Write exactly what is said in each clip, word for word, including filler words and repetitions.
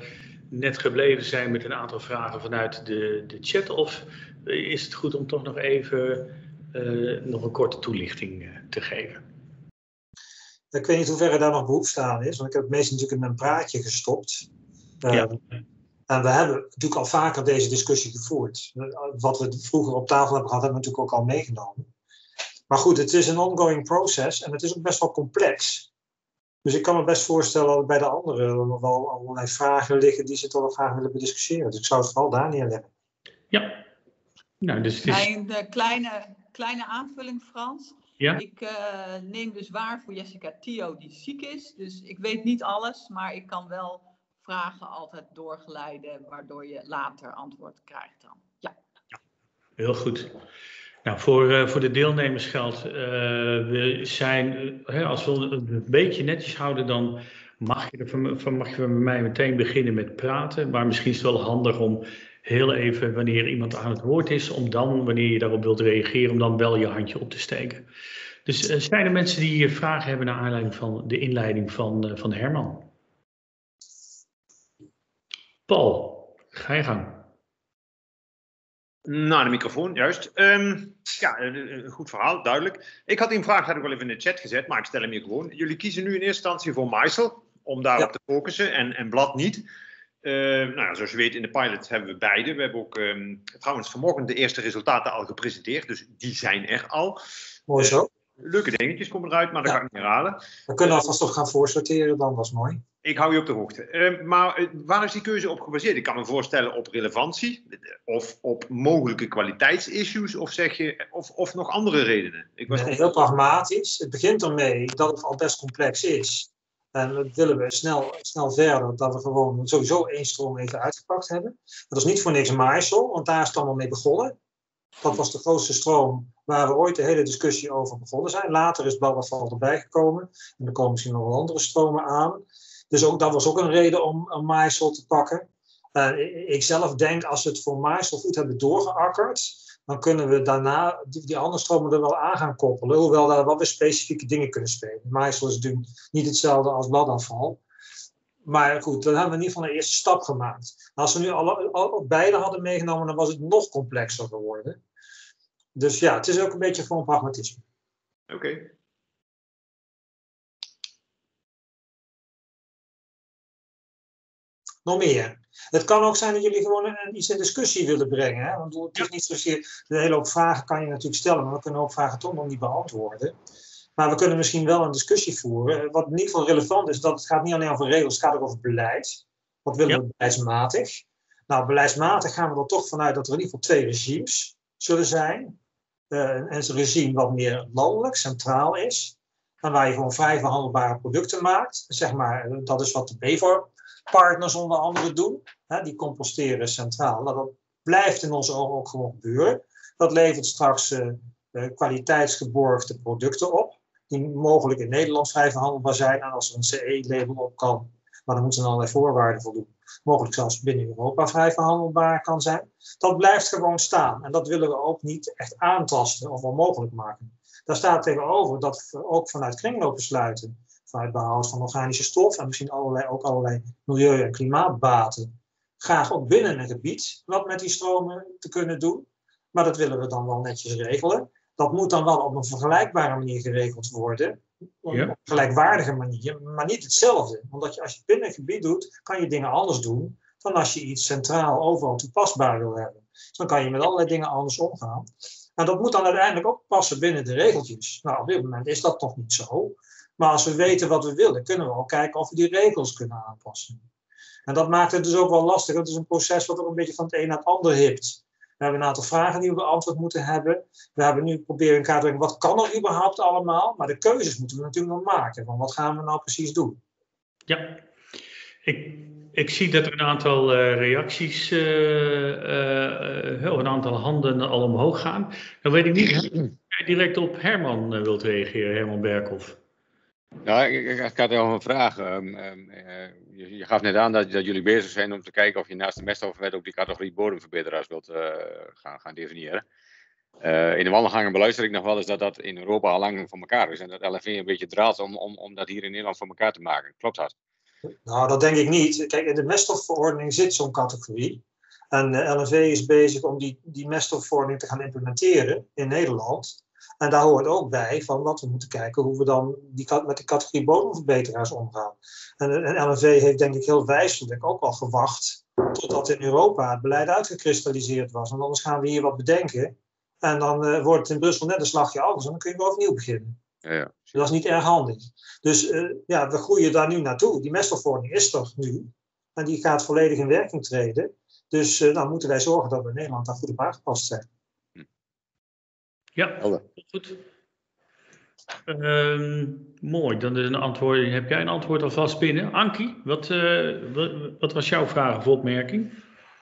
net gebleven zijn met een aantal vragen vanuit de, de chat? Of is het goed om toch nog even uh, nog een korte toelichting uh, te geven? Ik weet niet hoe ver daar nog behoefte aan is, want ik heb het meest natuurlijk in mijn praatje gestopt. Uh, ja. En we hebben natuurlijk al vaker deze discussie gevoerd. Wat we vroeger op tafel hebben gehad, hebben we natuurlijk ook al meegenomen. Maar goed, het is een ongoing process en het is ook best wel complex. Dus ik kan me best voorstellen dat bij de anderen nog wel allerlei vragen liggen die ze toch wel graag willen bediscussiëren. Dus ik zou het vooral daar neerleggen. Ja. Nou, dus het is... Een uh, kleine, kleine aanvulling, Frans. Ja? Ik uh, neem dus waar voor Jessica Thio die ziek is. Dus ik weet niet alles, maar ik kan wel vragen altijd doorgeleiden, waardoor je later antwoord krijgt dan. Ja. Ja. Heel goed. Nou, voor, uh, voor de deelnemers geldt, uh, we zijn, uh, als we een beetje netjes houden, dan mag je, er van, mag je van mij meteen beginnen met praten. Maar misschien is het wel handig om heel even, wanneer iemand aan het woord is, om dan, wanneer je daarop wilt reageren, om dan wel je handje op te steken. Dus uh, zijn er mensen die vragen hebben naar aanleiding van de inleiding van, uh, van Herman? Paul, ga je gang. Nou, de microfoon, juist. Um, ja, een goed verhaal, duidelijk. Ik had die vraag had ik wel even in de chat gezet, maar ik stel hem hier gewoon. Jullie kiezen nu in eerste instantie voor MyCell, om daarop ja. te focussen, en, en Blad niet. Uh, nou ja, zoals je weet, in de pilot hebben we beide. We hebben ook um, trouwens vanmorgen de eerste resultaten al gepresenteerd, dus die zijn er al. Mooi zo. Uh, leuke dingetjes komen eruit, maar dat ja. ga ik niet herhalen. We kunnen alvast toch gaan voorsorteren dan, dat is mooi. Ik hou je op de hoogte. Uh, maar uh, waar is die keuze op gebaseerd? Ik kan me voorstellen op relevantie of op mogelijke kwaliteitsissues of zeg je of, of nog andere redenen. Ik was nee, heel pragmatisch. Het begint ermee dat het al best complex is. En dat willen we snel, snel verder, dat we gewoon sowieso één stroom even uitgepakt hebben. Dat is niet voor niks MyCell, want daar is het allemaal mee begonnen. Dat was de grootste stroom waar we ooit de hele discussie over begonnen zijn. Later is Blabberfall erbij gekomen en er komen misschien nog wel andere stromen aan. Dus ook, dat was ook een reden om een MyCell te pakken. Uh, ik zelf denk, als we het voor MyCell goed hebben doorgeakkerd, dan kunnen we daarna die, die andere stromen er wel aan gaan koppelen. Hoewel daar wel weer specifieke dingen kunnen spelen. MyCell is natuurlijk niet hetzelfde als Blabberfall. Maar goed, dan hebben we in ieder geval een eerste stap gemaakt. Als we nu alle, alle, beide hadden meegenomen, dan was het nog complexer geworden. Dus ja, het is ook een beetje voor een pragmatisme. Oké. Okay. Nog meer. Het kan ook zijn dat jullie gewoon een, iets in discussie willen brengen. Hè? Want het is niet zozeer, de hele hoop vragen kan je natuurlijk stellen, maar we kunnen ook vragen toch nog niet beantwoorden. Maar we kunnen misschien wel een discussie voeren. Wat in ieder geval relevant is, dat het gaat niet alleen over regels, het gaat ook over beleid. Wat willen ja. we beleidsmatig? Nou, beleidsmatig gaan we er toch vanuit dat er in ieder geval twee regimes zullen zijn. Uh, een regime wat meer landelijk, centraal is. En waar je gewoon vrij verhandelbare producten maakt. Zeg maar, dat is wat de B V O R-partners onder andere doen. Hè, die composteren centraal. Nou, dat blijft in onze ogen ook gewoon gebeuren. Dat levert straks uh, uh, kwaliteitsgeborgde producten op. Die mogelijk in Nederland vrij verhandelbaar zijn. En als er een C E-label op kan, maar dan moeten ze allerlei voorwaarden voldoen. Mogelijk zelfs binnen Europa vrij verhandelbaar kan zijn. Dat blijft gewoon staan. En dat willen we ook niet echt aantasten of onmogelijk maken. Daar staat tegenover dat we ook vanuit kringloopbesluiten, vanuit behoud van organische stof en misschien allerlei, ook allerlei milieu- en klimaatbaten, graag ook binnen een gebied wat met die stromen te kunnen doen. Maar dat willen we dan wel netjes regelen. Dat moet dan wel op een vergelijkbare manier geregeld worden. Op ja. een gelijkwaardige manier, maar niet hetzelfde. Omdat je, als je het binnen een gebied doet, kan je dingen anders doen dan als je iets centraal overal toepasbaar wil hebben. Dus dan kan je met allerlei dingen anders omgaan. En dat moet dan uiteindelijk ook passen binnen de regeltjes. Nou, op dit moment is dat nog niet zo. Maar als we weten wat we willen, kunnen we ook kijken of we die regels kunnen aanpassen. En dat maakt het dus ook wel lastig. Het is een proces wat ook een beetje van het een naar het ander hipt. We hebben een aantal vragen die we beantwoord moeten hebben. We hebben nu proberen in kaart te brengen, wat kan er überhaupt allemaal? Maar de keuzes moeten we natuurlijk nog maken. Van wat gaan we nou precies doen? Ja, ik, ik zie dat er een aantal uh, reacties, uh, uh, uh, een aantal handen al omhoog gaan. Dan weet ik niet of jij direct op Herman uh, wilt reageren, Herman Berkhoff. Nou, ik, ik, ik had wel een vraag. Um, um, uh, je, je gaf net aan dat, dat jullie bezig zijn om te kijken of je naast de meststoffenwet ook die categorie bodemverbeteraars wilt uh, gaan, gaan definiëren. Uh, in de wandelgangen beluister ik nog wel eens dat dat in Europa al lang voor elkaar is. En dat L N V een beetje draalt om, om, om dat hier in Nederland voor elkaar te maken. Klopt dat? Nou, dat denk ik niet. Kijk, in de meststofverordening zit zo'n categorie. En de L N V is bezig om die, die meststofverordening te gaan implementeren in Nederland. En daar hoort ook bij van dat we moeten kijken hoe we dan die, met de categorie bodemverbeteraars omgaan. En, en L N V heeft denk ik heel wijselijk ook al gewacht totdat in Europa het beleid uitgekristalliseerd was. Want anders gaan we hier wat bedenken. En dan uh, wordt het in Brussel net een slagje anders en dan kun je weer overnieuw beginnen. Ja, ja. Dus dat is niet erg handig. Dus uh, ja, we groeien daar nu naartoe. Die meststofverordening is er nu. En die gaat volledig in werking treden. Dus uh, dan moeten wij zorgen dat we in Nederland daar goed op aangepast zijn. Ja, goed. Um, mooi, dan is een antwoord. Heb jij een antwoord alvast binnen? Ankie, wat, uh, wat, wat was jouw vraag of opmerking?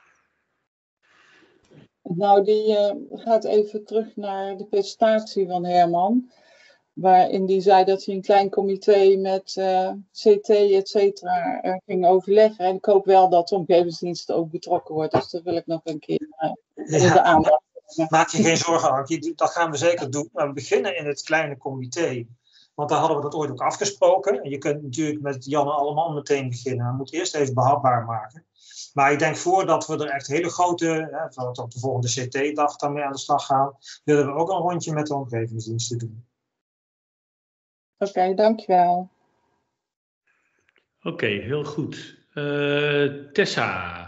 Nou, die uh, gaat even terug naar de presentatie van Herman. Waarin die zei dat hij een klein comité met uh, C T, et cetera, ging overleggen. En ik hoop wel dat de omgevingsdienst ook betrokken wordt. Dus dat wil ik nog een keer uh, in de aandacht. Maak je geen zorgen, Ankie. Dat gaan we zeker doen. We beginnen in het kleine comité. Want daar hadden we dat ooit ook afgesproken. En je kunt natuurlijk met Janne allemaal meteen beginnen. We moeten eerst even behapbaar maken. Maar ik denk voordat we er echt hele grote, hè, voordat we op de volgende C T-dag dan mee aan de slag gaan, willen we ook een rondje met de omgevingsdiensten doen. Oké, okay, dankjewel. Oké, okay, heel goed. Uh, Tessa.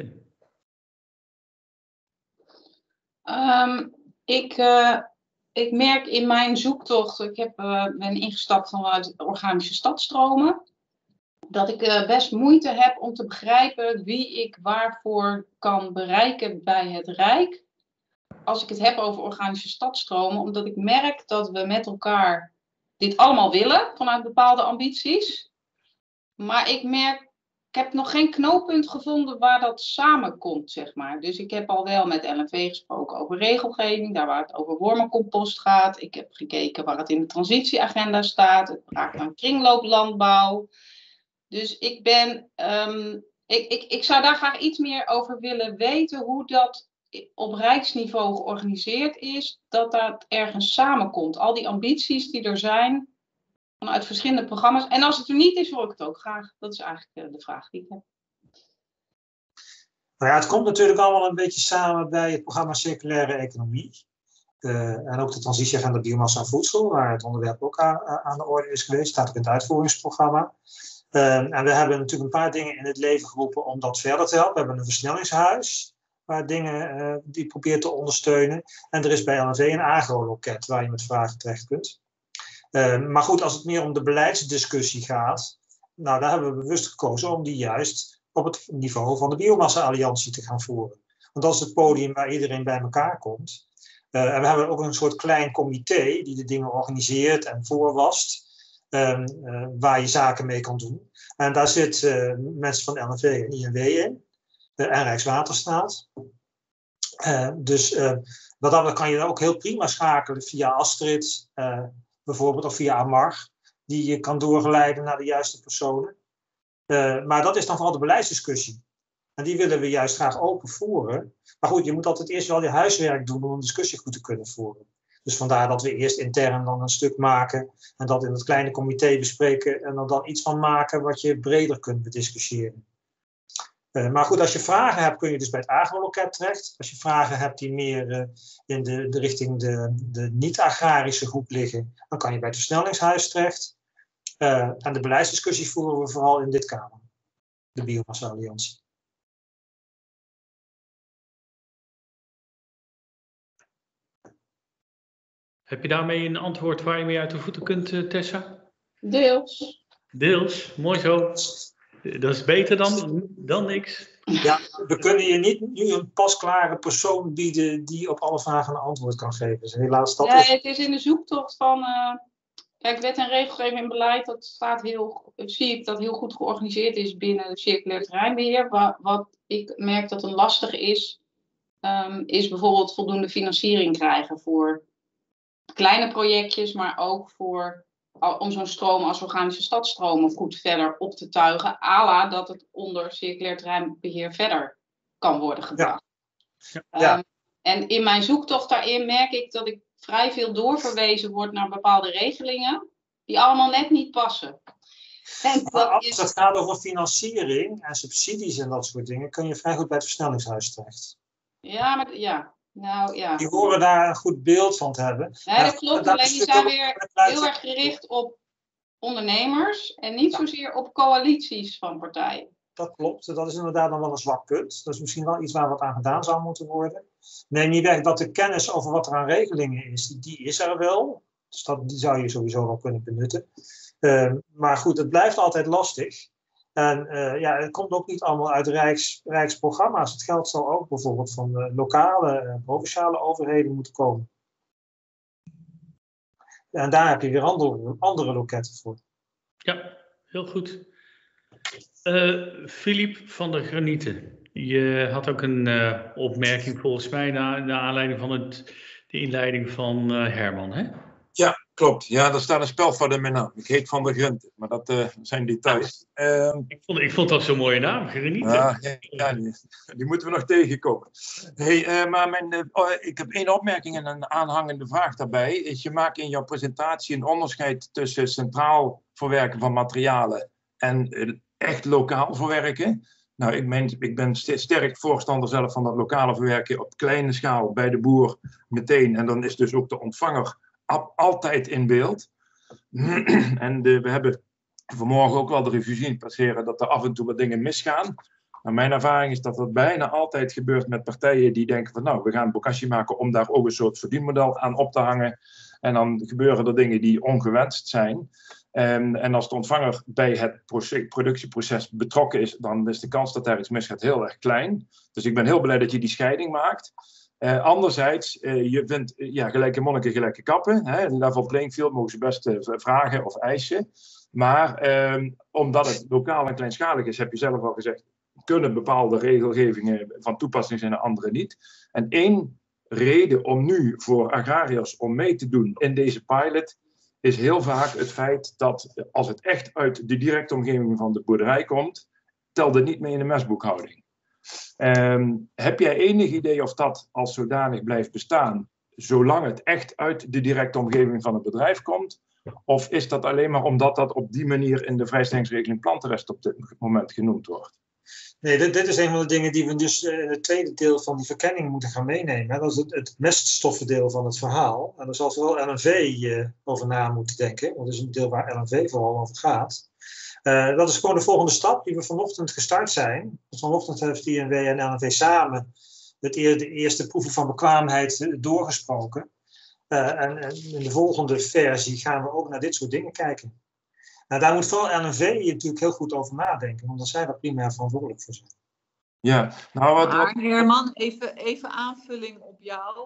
Um, ik, uh, ik merk in mijn zoektocht, ik heb, uh, ben ingestapt vanuit organische stadstromen, dat ik uh, best moeite heb om te begrijpen wie ik waarvoor kan bereiken bij het Rijk. Als ik het heb over organische stadstromen, omdat ik merk dat we met elkaar dit allemaal willen vanuit bepaalde ambities. Maar ik merk, ik heb nog geen knooppunt gevonden waar dat samenkomt, zeg maar. Dus ik heb al wel met L N V gesproken over regelgeving, daar waar het over wormencompost gaat. Ik heb gekeken waar het in de transitieagenda staat. Het raakt aan kringlooplandbouw. Dus ik ben, um, ik, ik, ik zou daar graag iets meer over willen weten, hoe dat op rijksniveau georganiseerd is, dat dat ergens samenkomt. Al die ambities die er zijn, vanuit verschillende programma's. En als het er niet is, hoor ik het ook graag. Dat is eigenlijk de vraag die ik heb. Nou ja, het komt natuurlijk allemaal een beetje samen bij het programma Circulaire Economie. Uh, en ook de transitieagenda biomassa en voedsel, waar het onderwerp ook aan, aan de orde is geweest. Staat ook in het uitvoeringsprogramma. Uh, en we hebben natuurlijk een paar dingen in het leven geroepen om dat verder te helpen. We hebben een versnellingshuis, waar dingen uh, die probeert te ondersteunen. En er is bij L N V een agroloket, waar je met vragen terecht kunt. Uh, maar goed, als het meer om de beleidsdiscussie gaat, nou, daar hebben we bewust gekozen om die juist op het niveau van de biomassa-alliantie te gaan voeren. Want dat is het podium waar iedereen bij elkaar komt. Uh, en we hebben ook een soort klein comité die de dingen organiseert en voorwast, uh, uh, waar je zaken mee kan doen. En daar zitten uh, mensen van L N V en I N W in, uh, en Rijkswaterstaat. Uh, dus uh, wat dan kan je ook heel prima schakelen via Astrid, uh, bijvoorbeeld, of via Amar, die je kan doorgeleiden naar de juiste personen. Uh, maar dat is dan vooral de beleidsdiscussie. En die willen we juist graag open voeren. Maar goed, je moet altijd eerst wel je huiswerk doen om een discussie goed te kunnen voeren. Dus vandaar dat we eerst intern dan een stuk maken en dat in het kleine comité bespreken en er dan iets van maken wat je breder kunt bediscussiëren. Uh, maar goed, als je vragen hebt kun je dus bij het agroloket terecht. Als je vragen hebt die meer uh, in de, de richting de, de niet-agrarische groep liggen, dan kan je bij het versnellingshuis terecht. Uh, en de beleidsdiscussie voeren we vooral in dit kamer, de Biomassa-alliantie. Heb je daarmee een antwoord waar je mee uit de voeten kunt, Tessa? Deels. Deels, mooi zo. Dat is beter dan, dan niks. Ja, we kunnen je niet nu een pasklare persoon bieden die op alle vragen een antwoord kan geven. Dus helaas dat ja, is... het is in de zoektocht van... Uh, kijk, wet en regelgeving en beleid, dat staat heel, zie ik dat heel goed georganiseerd is binnen het circulair terreinbeheer. Wat, wat ik merk dat een lastig is, um, is bijvoorbeeld voldoende financiering krijgen voor kleine projectjes, maar ook voor... om zo'n stroom als organische stadstromen goed verder op te tuigen, à la dat het onder circulair terreinbeheer verder kan worden gebracht. Ja. Ja. Um, en in mijn zoektocht daarin merk ik dat ik vrij veel doorverwezen word naar bepaalde regelingen, die allemaal net niet passen. En Maar dat als is, het gaat over financiering en subsidies en dat soort dingen, kun je vrij goed bij het versnellingshuis terecht. ja, maar, ja, nou ja. Die horen daar een goed beeld van te hebben. Nee, Maar dat klopt, daar alleen is die zijn natuurlijk weer ook- heel erg gericht op ondernemers en niet zozeer op coalities van partijen. Dat klopt, dat is inderdaad dan wel een zwak punt. Dat is misschien wel iets waar wat aan gedaan zou moeten worden. Neem niet weg dat de kennis over wat er aan regelingen is, die is er wel. Dus dat, die zou je sowieso wel kunnen benutten. Uh, maar goed, het blijft altijd lastig. En uh, ja, het komt ook niet allemaal uit Rijks, Rijksprogramma's. Het geld zal ook bijvoorbeeld van uh, lokale en uh, provinciale overheden moeten komen. En daar heb je weer andere, andere loketten voor. Ja, heel goed. Filip uh, van der Granieten, je had ook een uh, opmerking volgens mij naar, naar aanleiding van het, de inleiding van uh, Herman, hè? Ja, klopt. Ja, er staat een spelfout in mijn naam. Ik heet Van der Granieten, maar dat uh, zijn details. Uh, ik, vond, ik vond dat zo'n mooie naam, Granieten. Ja, ja, ja die, die moeten we nog tegenkomen. Hey, uh, maar mijn, uh, oh, ik heb één opmerking en een aanhangende vraag daarbij. Is je maakt in jouw presentatie een onderscheid tussen centraal verwerken van materialen en uh, echt lokaal verwerken. Nou, ik ben, ik ben sterk voorstander zelf van dat lokale verwerken op kleine schaal bij de boer meteen. En dan is dus ook de ontvanger altijd in beeld. En de, we hebben vanmorgen ook wel de revue zien passeren dat er af en toe wat dingen misgaan. Maar mijn ervaring is dat dat bijna altijd gebeurt met partijen die denken van nou, we gaan bokashi maken om daar ook een soort verdienmodel aan op te hangen. En dan gebeuren er dingen die ongewenst zijn. En, en als de ontvanger bij het productieproces betrokken is, dan is de kans dat daar iets misgaat heel erg klein. Dus ik ben heel blij dat je die scheiding maakt. Uh, anderzijds, uh, je vindt uh, ja, gelijke monniken, gelijke kappen. Hè? Een level playing field mogen ze best uh, vragen of eisen. Maar uh, omdat het lokaal en kleinschalig is, heb je zelf al gezegd, kunnen bepaalde regelgevingen van toepassing zijn en andere niet. En één reden om nu voor agrariërs om mee te doen in deze pilot is heel vaak het feit dat als het echt uit de directe omgeving van de boerderij komt, telt het niet mee in de mestboekhouding. Um, heb jij enig idee of dat als zodanig blijft bestaan, zolang het echt uit de directe omgeving van het bedrijf komt? Of is dat alleen maar omdat dat op die manier in de vrijstellingsregeling plantenrest op dit moment genoemd wordt? Nee, dit, dit is een van de dingen die we dus in het tweede deel van die verkenning moeten gaan meenemen. Dat is het, het meststoffendeel van het verhaal. En daar zal vooral L N V uh, over na moeten denken. Want dat is een deel waar L N V vooral over gaat. Uh, dat is gewoon de volgende stap die we vanochtend gestart zijn. Dus vanochtend heeft I N W en L N V samen het eer, de eerste proeven van bekwaamheid doorgesproken. Uh, en, en in de volgende versie gaan we ook naar dit soort dingen kijken. Nou, daar moet vooral L N V natuurlijk heel goed over nadenken, omdat zij daar primair verantwoordelijk voor zijn. Ja, nou wat... Maar Herman, even, even aanvulling op jou.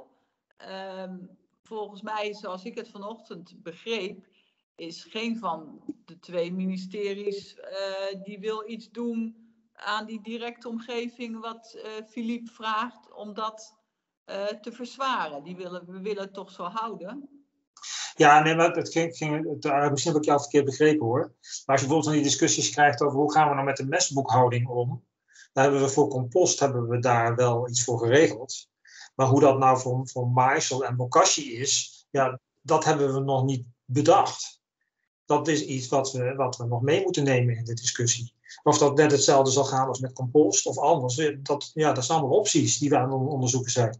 Um, volgens mij, zoals ik het vanochtend begreep, is geen van de twee ministeries uh, die wil iets doen aan die directe omgeving wat Filip uh, vraagt om dat uh, te verzwaren. Die willen, we willen het toch zo houden? Ja, nee, maar het ging, ging, het, misschien heb ik jou verkeerd begrepen hoor. Maar als je bijvoorbeeld van die discussies krijgt over hoe gaan we nou met de mestboekhouding om, dan hebben we voor compost hebben we daar wel iets voor geregeld. Maar hoe dat nou voor, voor maïsel en bokashi is, ja, dat hebben we nog niet bedacht. Dat is iets wat we, wat we nog mee moeten nemen in de discussie. Of dat net hetzelfde zal gaan als met compost of anders. Dat, ja, dat zijn allemaal opties die we aan het onderzoeken zijn.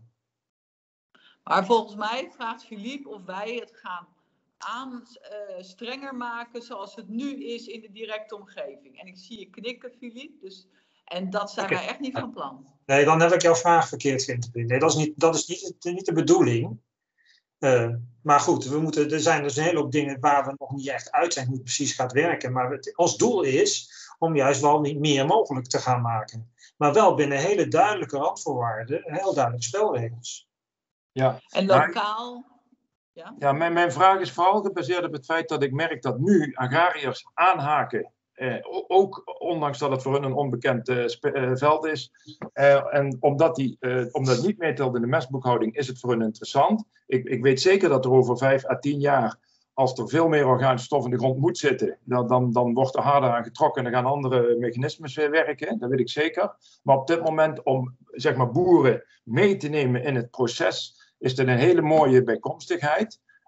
Maar volgens mij vraagt Filip of wij het gaan aan uh, strenger maken zoals het nu is in de directe omgeving. En ik zie je knikken, Filip. Dus, en dat zijn okay. wij echt niet van plan. Nee, dan heb ik jouw vraag verkeerd geïnterpreteerd. Nee, dat is niet, dat is niet, niet de bedoeling. Uh, maar goed, we moeten, er zijn dus een hele hoop dingen waar we nog niet echt uit zijn hoe het precies gaat werken. Maar het, ons doel is om juist wel niet meer mogelijk te gaan maken. Maar wel binnen hele duidelijke randvoorwaarden en heel duidelijke spelregels. Ja. En lokaal? Ja, ja mijn, mijn vraag is vooral gebaseerd op het feit dat ik merk dat nu agrariërs aanhaken. Eh, ook ondanks dat het voor hun een onbekend uh, uh, veld is. Uh, en omdat, die, uh, omdat het niet meetelt in de mestboekhouding, is het voor hun interessant. Ik, ik weet zeker dat er over vijf à tien jaar, als er veel meer organische stof in de grond moet zitten, dan, dan, dan wordt er harder aan getrokken en dan gaan andere mechanismes weer werken. Dat weet ik zeker. Maar op dit moment om zeg maar, boeren mee te nemen in het proces, is dit een hele mooie bijkomstigheid.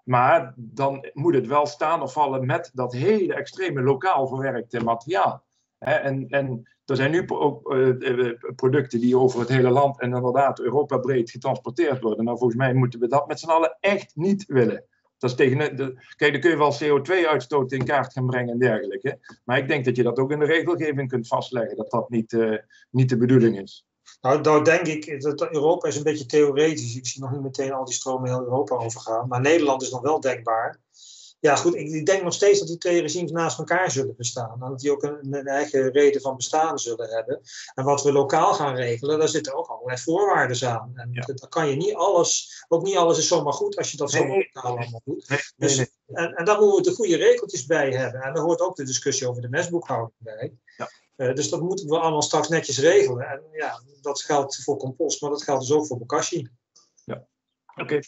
Maar dan moet het wel staan of vallen met dat hele extreme lokaal verwerkte materiaal. Hè, en, en er zijn nu ook uh, producten die over het hele land en inderdaad Europa breed getransporteerd worden. Nou, volgens mij moeten we dat met z'n allen echt niet willen. Dat is tegen de, kijk, dan kun je wel C O twee uitstoot in kaart gaan brengen en dergelijke. Maar ik denk dat je dat ook in de regelgeving kunt vastleggen, dat dat niet, uh, niet de bedoeling is. Nou, nou denk ik, dat Europa is een beetje theoretisch. Ik zie nog niet meteen al die stromen heel Europa overgaan. Maar Nederland is nog wel denkbaar. Ja goed, ik, ik denk nog steeds dat die twee regimes naast elkaar zullen bestaan. En dat die ook een, een eigen reden van bestaan zullen hebben. En wat we lokaal gaan regelen, daar zitten ook allerlei voorwaarden aan. En ja. Dan kan je niet alles, ook niet alles is zomaar goed als je dat zomaar nee, lokaal allemaal doet. Nee, dus, nee, nee. En, en daar moeten we de goede regeltjes bij hebben. En daar hoort ook de discussie over de mestboekhouding bij. Ja. Uh, dus dat moeten we allemaal straks netjes regelen. En ja, dat geldt voor compost, maar dat geldt dus ook voor bokashi. Ja, oké. Okay.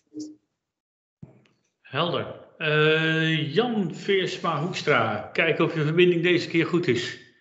Helder. Uh, Jan Veersma Hoekstra, kijken of je verbinding deze keer goed is.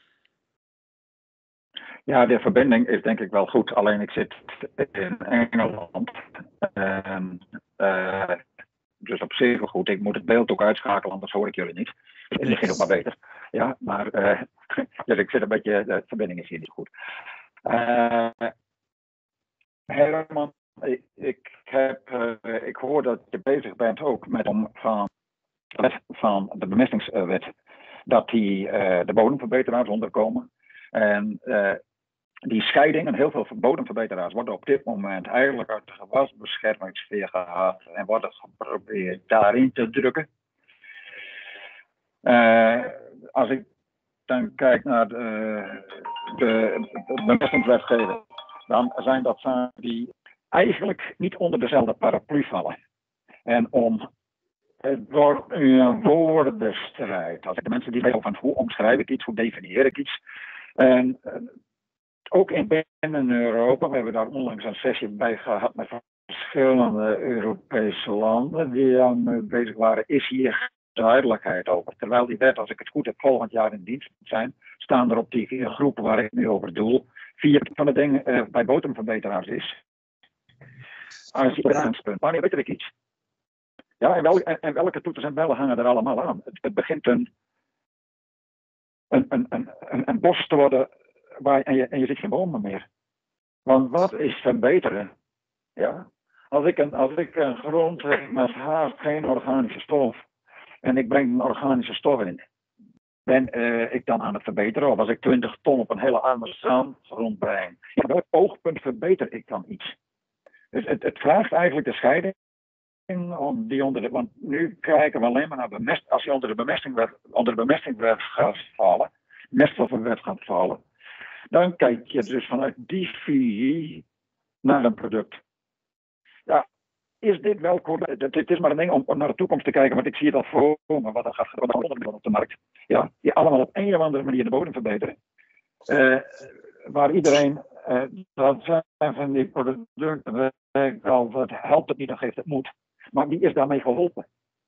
Ja, de verbinding is denk ik wel goed, alleen ik zit in Engeland. Uh, uh, dus op zich wel goed. Ik moet het beeld ook uitschakelen, anders hoor ik jullie niet. Dus misschien ook maar beter. Ja, maar uh, dus ik zit een beetje, de verbinding is hier niet goed. Uh, Herman, ik, ik, heb, uh, ik hoor dat je bezig bent ook met om van, van de bemestingswet, dat die uh, de bodemverbeteraars onderkomen. En uh, die scheiding en heel veel bodemverbeteraars worden op dit moment eigenlijk uit de gewasbeschermingssfeer gehaald en worden geprobeerd daarin te drukken. Uh, als ik dan kijk naar de, de, de bemestingswetgeving, dan zijn dat zaken die eigenlijk niet onder dezelfde paraplu vallen. En om door een woordenstrijd, als ik de mensen die weten van hoe omschrijf ik iets, hoe definieer ik iets. En ook in binnen Europa, we hebben daar onlangs een sessie bij gehad met verschillende Europese landen die aan bezig waren, is hier duidelijkheid over. Terwijl die wet, als ik het goed heb, volgend jaar in dienst moet zijn, staan er op die vier groepen waar ik nu over doel, vier van de dingen uh, bij bodemverbeteraars is. Als je aanspunt, wanneer weet ik iets? Ja, en, wel, en, en welke toeters en bellen hangen er allemaal aan? Het, het begint een, een, een, een, een bos te worden waar, en, je, en je ziet geen bomen meer. Want wat is verbeteren? Ja? Als ik een, als ik een grond heb met haast geen organische stof en ik breng een organische stof in, ben uh, ik dan aan het verbeteren? Of als ik twintig ton op een hele arme zandgrond breng, in welk oogpunt verbeter ik dan iets? Dus het, het vraagt eigenlijk de scheiding. Om die onder de, want nu kijken we alleen maar naar bemest, als je onder de bemestingwet, onder de bemestingwet gaat vallen, meststoffenwet gaat vallen, dan kijk je dus vanuit die visie naar een product. Ja, is dit wel correct? Het, het is maar een ding om, om naar de toekomst te kijken, want ik zie het al voor me, wat er gaat gebeuren op de markt. Ja, die allemaal op een of andere manier de bodem verbeteren. Uh, waar iedereen, uh, dat zijn van die producten, al, het helpt het niet, dan geeft het moed. Maar wie is daarmee geholpen?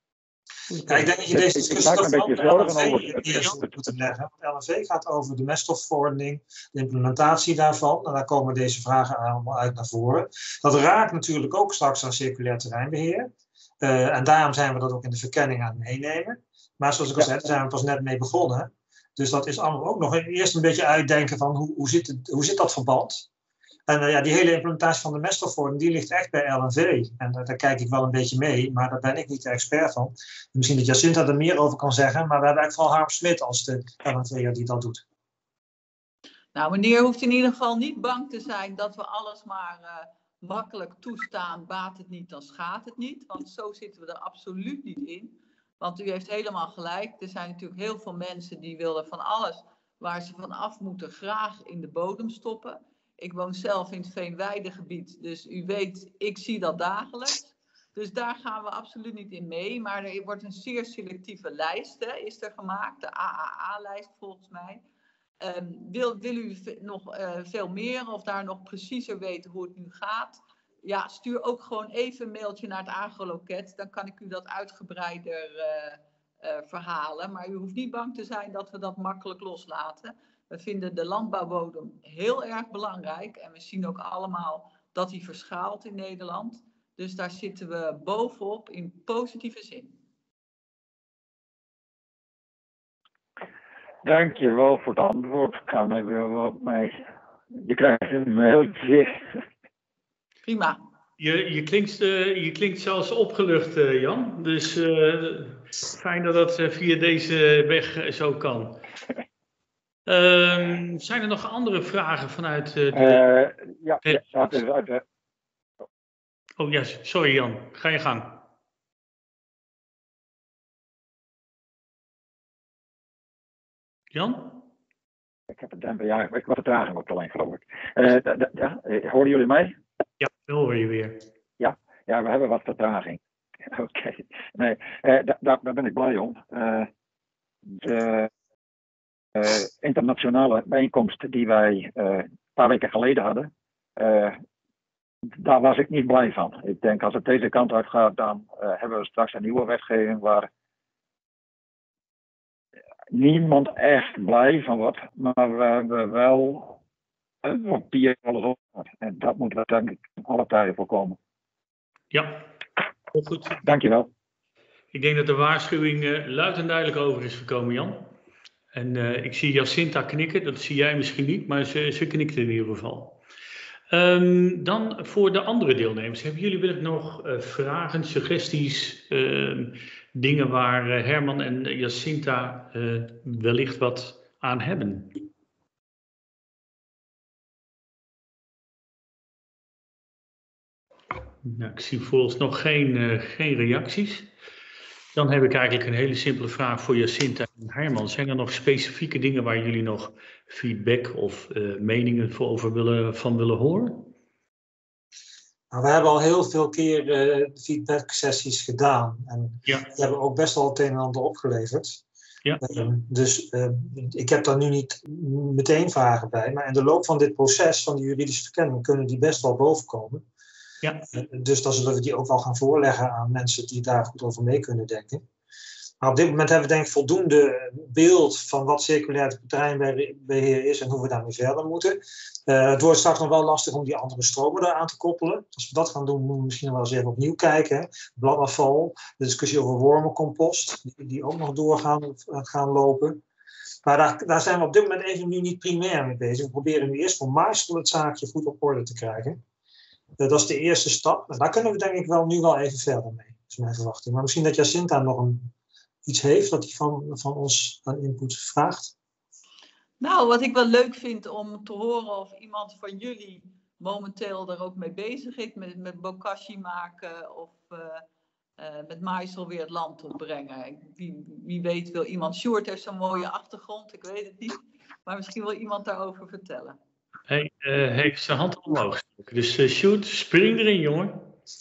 Ja, ik denk dat je deze discussie toch wel bij L N V eerst moet moeten leggen. L N V gaat over de meststofverordening, de implementatie daarvan. En daar komen deze vragen allemaal uit naar voren. Dat raakt natuurlijk ook straks aan circulair terreinbeheer. Uh, en daarom zijn we dat ook in de verkenning aan het meenemen. Maar zoals ik al zei, daar zijn we pas net mee begonnen. Dus dat is allemaal ook nog eerst een beetje uitdenken van hoe, hoe, zit, het, hoe zit dat verband? En uh, ja, die hele implementatie van de meststofverordening, die ligt echt bij L N V. En uh, daar kijk ik wel een beetje mee, maar daar ben ik niet de expert van. En misschien dat Jacinta er meer over kan zeggen, maar we hebben eigenlijk vooral Harm Smit als de L N V'er die dat doet. Nou, meneer hoeft in ieder geval niet bang te zijn dat we alles maar uh, makkelijk toestaan. Baat het niet, dan schaadt het niet. Want zo zitten we er absoluut niet in. Want u heeft helemaal gelijk. Er zijn natuurlijk heel veel mensen die willen van alles waar ze van af moeten graag in de bodem stoppen. Ik woon zelf in het Veenweidegebied, dus u weet, ik zie dat dagelijks. Dus daar gaan we absoluut niet in mee. Maar er wordt een zeer selectieve lijst, hè, is er gemaakt, de A A A-lijst volgens mij. Um, wil, wil u nog uh, veel meer of daar nog preciezer weten hoe het nu gaat? Ja, stuur ook gewoon even een mailtje naar het agroloket. Dan kan ik u dat uitgebreider uh, uh, verhalen. Maar u hoeft niet bang te zijn dat we dat makkelijk loslaten. We vinden de landbouwbodem heel erg belangrijk. En we zien ook allemaal dat die verschaalt in Nederland. Dus daar zitten we bovenop in positieve zin. Dankjewel voor het antwoord. Ik ga mij weer wat mee. Je krijgt een mailtje. Prima. Je, je, klinkt, uh, je klinkt zelfs opgelucht, uh, Jan. Dus uh, fijn dat dat uh, via deze weg uh, zo kan. Uh, zijn er nog andere vragen vanuit uh, de... Uh, ja, ja, dat is uit de... Oh ja, yes. Sorry Jan. Ga je gang. Jan? Ik heb het ja, ik wat vertraging op de lijn, geloof ik. Uh, ja, horen jullie mij? Ja, we horen je weer. Ja, ja, we hebben wat vertraging. Oké, okay. Nee, uh, daar, daar ben ik blij om. Uh, de uh, internationale bijeenkomst die wij uh, een paar weken geleden hadden, uh, daar was ik niet blij van. Ik denk als het deze kant uit gaat, dan uh, hebben we straks een nieuwe wetgeving waar niemand echt blij van wordt, maar we hebben wel een papier alles op. En dat moeten we denk ik alle tijden voorkomen. Ja, heel goed. Dankjewel. Ik denk dat de waarschuwing uh, luid en duidelijk over is gekomen, Jan. En uh, ik zie Jacinta knikken, dat zie jij misschien niet, maar ze, ze knikt in ieder geval. Um, dan voor de andere deelnemers. Hebben jullie wellicht nog uh, vragen, suggesties, uh, dingen waar uh, Herman en Jacinta uh, wellicht wat aan hebben? Nou, ik zie vooralsnog geen, uh, geen reacties. Dan heb ik eigenlijk een hele simpele vraag voor Jacinta en Herman. Zijn er nog specifieke dingen waar jullie nog feedback of uh, meningen voor over willen, van willen horen? Nou, we hebben al heel veel keer uh, feedback sessies gedaan. En ja. die hebben ook best wel het een en ander opgeleverd. Ja. Uh, dus uh, ik heb daar nu niet meteen vragen bij. Maar in de loop van dit proces van de juridische verkenning kunnen die best wel bovenkomen. Ja. Uh, dus dan zullen we die ook wel gaan voorleggen aan mensen die daar goed over mee kunnen denken. Maar op dit moment hebben we denk ik voldoende beeld van wat circulair terreinbeheer is en hoe we daarmee verder moeten. Uh, het wordt straks nog wel lastig om die andere stromen eraan te koppelen. Als we dat gaan doen, moeten we misschien wel eens even opnieuw kijken. Bladafval, de discussie over wormencompost, die, die ook nog doorgaan gaan lopen. Maar daar, daar zijn we op dit moment even nu niet primair mee bezig. We proberen nu eerst voor Maaisel het zaakje goed op orde te krijgen. Uh, dat is de eerste stap. En daar kunnen we denk ik wel nu wel even verder mee. Dat is mijn verwachting. Maar misschien dat Jacinta nog een... iets heeft wat hij van, van ons aan input vraagt? Nou, wat ik wel leuk vind om te horen of iemand van jullie momenteel daar ook mee bezig is, met, met bokashi maken of uh, uh, met Maaisel weer het land opbrengen. Wie, wie weet wil iemand, Sjoerd heeft zo'n mooie achtergrond, ik weet het niet, maar misschien wil iemand daarover vertellen. Hij uh, heeft zijn hand omhoog gestoken, dus uh, Sjoerd, spring erin jongen.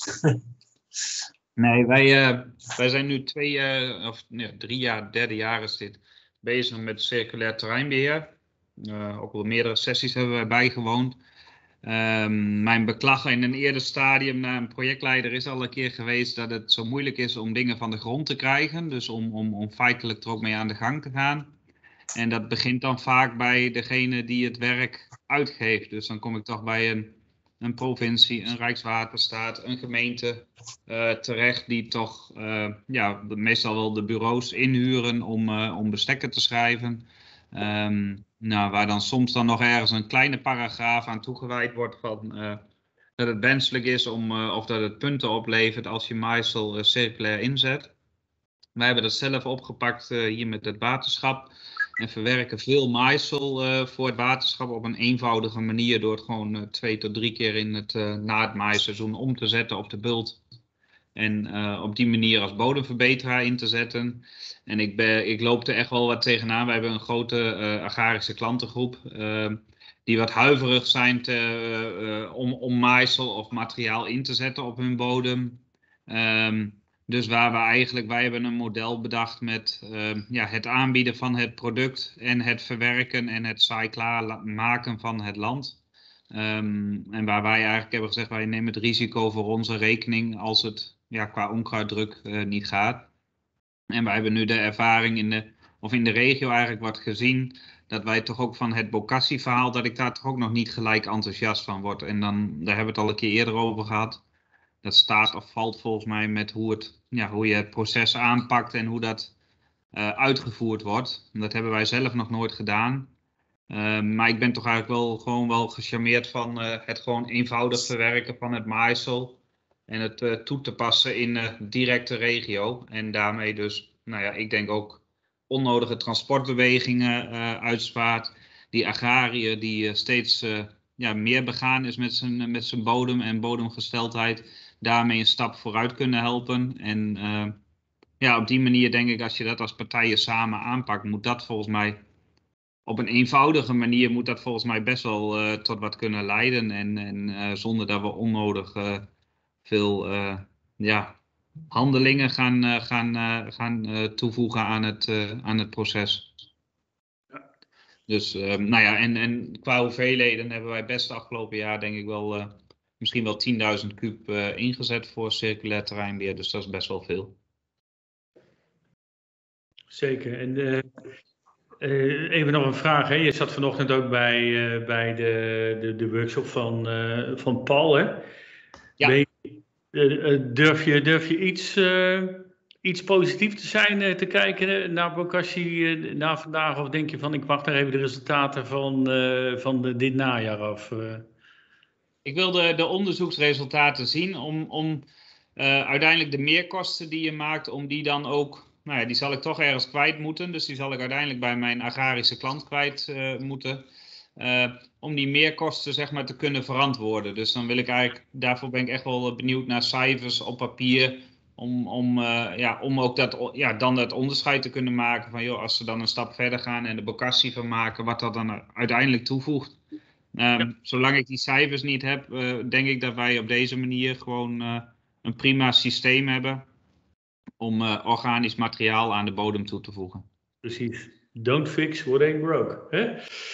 Nee, wij, uh, wij zijn nu twee, uh, of nee, drie jaar, derde jaar is dit, bezig met circulair terreinbeheer. Uh, ook al meerdere sessies hebben wij bijgewoond. Um, mijn beklag in een eerder stadium naar een projectleider is al een keer geweest dat het zo moeilijk is om dingen van de grond te krijgen. Dus om, om, om feitelijk er ook mee aan de gang te gaan. En dat begint dan vaak bij degene die het werk uitgeeft. Dus dan kom ik toch bij een... een provincie, een Rijkswaterstaat, een gemeente uh, terecht die toch uh, ja, meestal wel de bureaus inhuren om, uh, om bestekken te schrijven. Um, nou, waar dan soms dan nog ergens een kleine paragraaf aan toegewijd wordt van uh, dat het wenselijk is om, uh, of dat het punten oplevert als je Maaisel uh, circulair inzet. Wij hebben dat zelf opgepakt uh, hier met het waterschap. En verwerken veel Maaisel uh, voor het waterschap op een eenvoudige manier door het gewoon uh, twee tot drie keer in het, uh, na het maaiseizoen om te zetten op de bult. En uh, op die manier als bodemverbeteraar in te zetten. En ik, ben, ik loop er echt wel wat tegenaan. We hebben een grote uh, agrarische klantengroep uh, die wat huiverig zijn te, uh, om, om Maaisel of materiaal in te zetten op hun bodem. Um, Dus waar we eigenlijk, wij hebben een model bedacht met uh, ja, het aanbieden van het product en het verwerken en het saai klaar maken van het land. Um, en waar wij eigenlijk hebben gezegd, wij nemen het risico voor onze rekening als het ja, qua onkruiddruk uh, niet gaat. En wij hebben nu de ervaring in de, of in de regio eigenlijk wat gezien, dat wij toch ook van het bokashi-verhaal, dat ik daar toch ook nog niet gelijk enthousiast van word. En dan, daar hebben we het al een keer eerder over gehad. dat staat of valt volgens mij met hoe, het, ja, hoe je het proces aanpakt en hoe dat uh, uitgevoerd wordt. Dat hebben wij zelf nog nooit gedaan. Uh, maar ik ben toch eigenlijk wel gewoon wel gecharmeerd van uh, het gewoon eenvoudig verwerken van het maaisel. En het uh, toe te passen in uh, directe regio. En daarmee dus, nou ja, ik denk ook onnodige transportbewegingen uh, uitspaart. Die agrariër die uh, steeds uh, ja, meer begaan is met zijn, met zijn bodem en bodemgesteldheid. Daarmee een stap vooruit kunnen helpen. En uh, ja, op die manier denk ik, als je dat als partijen samen aanpakt, moet dat volgens mij op een eenvoudige manier moet dat volgens mij best wel uh, tot wat kunnen leiden. En, en uh, zonder dat we onnodig uh, veel uh, ja, handelingen gaan, uh, gaan, uh, gaan uh, toevoegen aan het, uh, aan het proces. Ja. Dus uh, nou ja, en, en qua hoeveelheden hebben wij best de afgelopen jaar denk ik wel uh, misschien wel tienduizend kuub uh, ingezet voor circulair terreinbeheer. Dus dat is best wel veel. Zeker. En uh, uh, even nog een vraag. Hè? Je zat vanochtend ook bij, uh, bij de, de, de workshop van, uh, van Paul. Hè? Ja. Je, uh, durf, je, durf je iets, uh, iets positief te zijn, uh, te kijken naar Bokashi uh, na vandaag? Of denk je van ik wacht nog even de resultaten van, uh, van de, dit najaar af? Uh? Ik wil de, de onderzoeksresultaten zien om, om uh, uiteindelijk de meerkosten die je maakt, om die dan ook... Nou ja, die zal ik toch ergens kwijt moeten. Dus die zal ik uiteindelijk bij mijn agrarische klant kwijt uh, moeten. Uh, om die meerkosten zeg maar te kunnen verantwoorden. Dus dan wil ik eigenlijk, daarvoor ben ik echt wel benieuwd naar cijfers op papier. Om, om, uh, ja, om ook dat, ja, dan dat onderscheid te kunnen maken. Van joh, als ze dan een stap verder gaan en de Bokashi van maken, wat dat dan uiteindelijk toevoegt. Um, ja. Zolang ik die cijfers niet heb, uh, denk ik dat wij op deze manier gewoon uh, een prima systeem hebben. Om uh, organisch materiaal aan de bodem toe te voegen. Precies. Don't fix what ain't broke. Hè?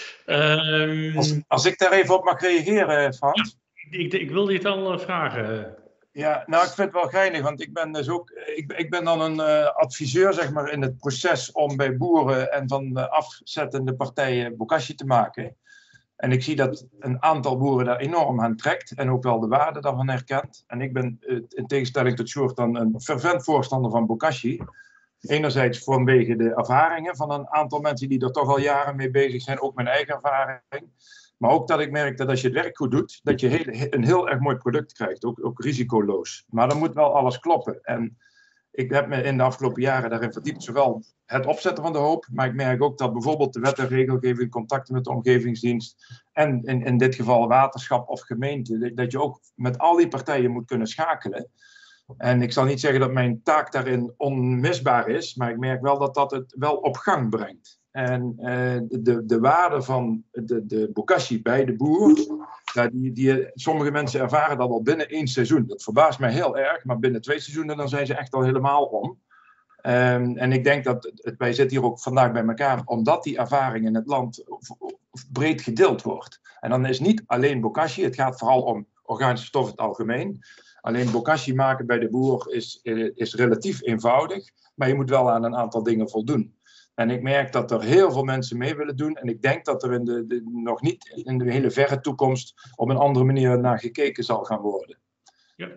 Um, als, als ik daar even op mag reageren, Frans. Ja, ik, ik wilde je het al uh, vragen. Ja, nou ik vind het wel geinig, want ik ben dus ook, ik, ik ben dan een uh, adviseur zeg maar in het proces om bij boeren en van de afzettende partijen Bokashi te maken. En ik zie dat een aantal boeren daar enorm aan trekt en ook wel de waarde daarvan herkent. En ik ben in tegenstelling tot Sjoerd dan een fervent voorstander van Bokashi. Enerzijds vanwege de ervaringen van een aantal mensen die er toch al jaren mee bezig zijn, ook mijn eigen ervaring. Maar ook dat ik merk dat als je het werk goed doet, dat je heel, een heel erg mooi product krijgt, ook, ook risicoloos. Maar dan moet wel alles kloppen. En ik heb me in de afgelopen jaren daarin verdiept, zowel het opzetten van de hoop, maar ik merk ook dat bijvoorbeeld de wet en regelgeving, contacten met de omgevingsdienst en in, in dit geval waterschap of gemeente, dat je ook met al die partijen moet kunnen schakelen. En ik zal niet zeggen dat mijn taak daarin onmisbaar is, maar ik merk wel dat dat het wel op gang brengt. En uh, de, de waarde van de, de Bokashi bij de boer, ja, die, die, sommige mensen ervaren dat al binnen één seizoen. Dat verbaast mij heel erg, maar binnen twee seizoenen dan zijn ze echt al helemaal om. Um, en ik denk dat, het, wij zitten hier ook vandaag bij elkaar, omdat die ervaring in het land breed gedeeld wordt. En dan is niet alleen Bokashi, het gaat vooral om organische stof in het algemeen. Alleen Bokashi maken bij de boer is, is relatief eenvoudig, maar je moet wel aan een aantal dingen voldoen. En ik merk dat er heel veel mensen mee willen doen. En ik denk dat er in de, de, nog niet in de hele verre toekomst op een andere manier naar gekeken zal gaan worden. Ja.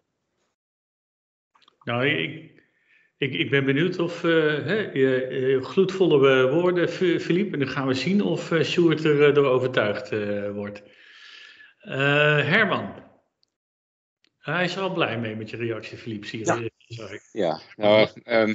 Nou, ik, ik, ik ben benieuwd of uh, hè, uh, gloedvolle woorden, Philippe. En dan gaan we zien of uh, Sjoerd er uh, door overtuigd uh, wordt. Uh, Herman. Hij is er wel blij mee met je reactie, Philippe. Zie je, ja. ja, nou, um,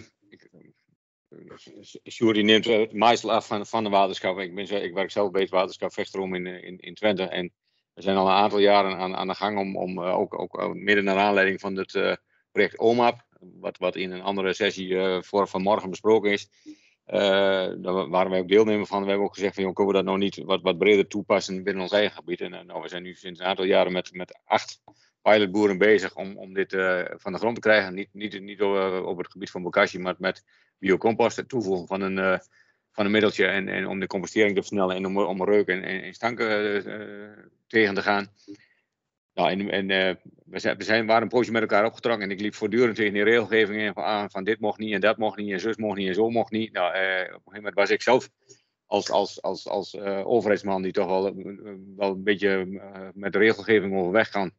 Sjoerd neemt het maaisel af van, van de waterschap. Ik, ben, ik werk zelf bij het waterschap Vechterom in, in, in Twente. En we zijn al een aantal jaren aan, aan de gang om, om uh, ook, ook uh, midden naar aanleiding van het uh, project O M A P, wat, wat in een andere sessie uh, voor vanmorgen besproken is. Uh, daar waren wij ook deelnemer van. We hebben ook gezegd van, joh, kunnen we dat nou niet wat, wat breder toepassen binnen ons eigen gebied. En uh, nou, we zijn nu sinds een aantal jaren met, met acht pilotboeren bezig om, om dit uh, van de grond te krijgen. Niet, niet, niet uh, op het gebied van Bokashi, maar met biocompost, het toevoegen van een, uh, van een middeltje en, en om de compostering te versnellen en om, om reuk en, en, en stanken uh, tegen te gaan. Nou, en, en uh, we, zijn, we zijn, waren een poosje met elkaar opgetrokken en ik liep voortdurend tegen die regelgeving in van, ah, van dit mocht niet en dat mocht niet en zus mocht niet en zo mocht niet. Nou, uh, op een gegeven moment was ik zelf als, als, als, als uh, overheidsman die toch wel, uh, wel een beetje uh, met de regelgeving overweg kan,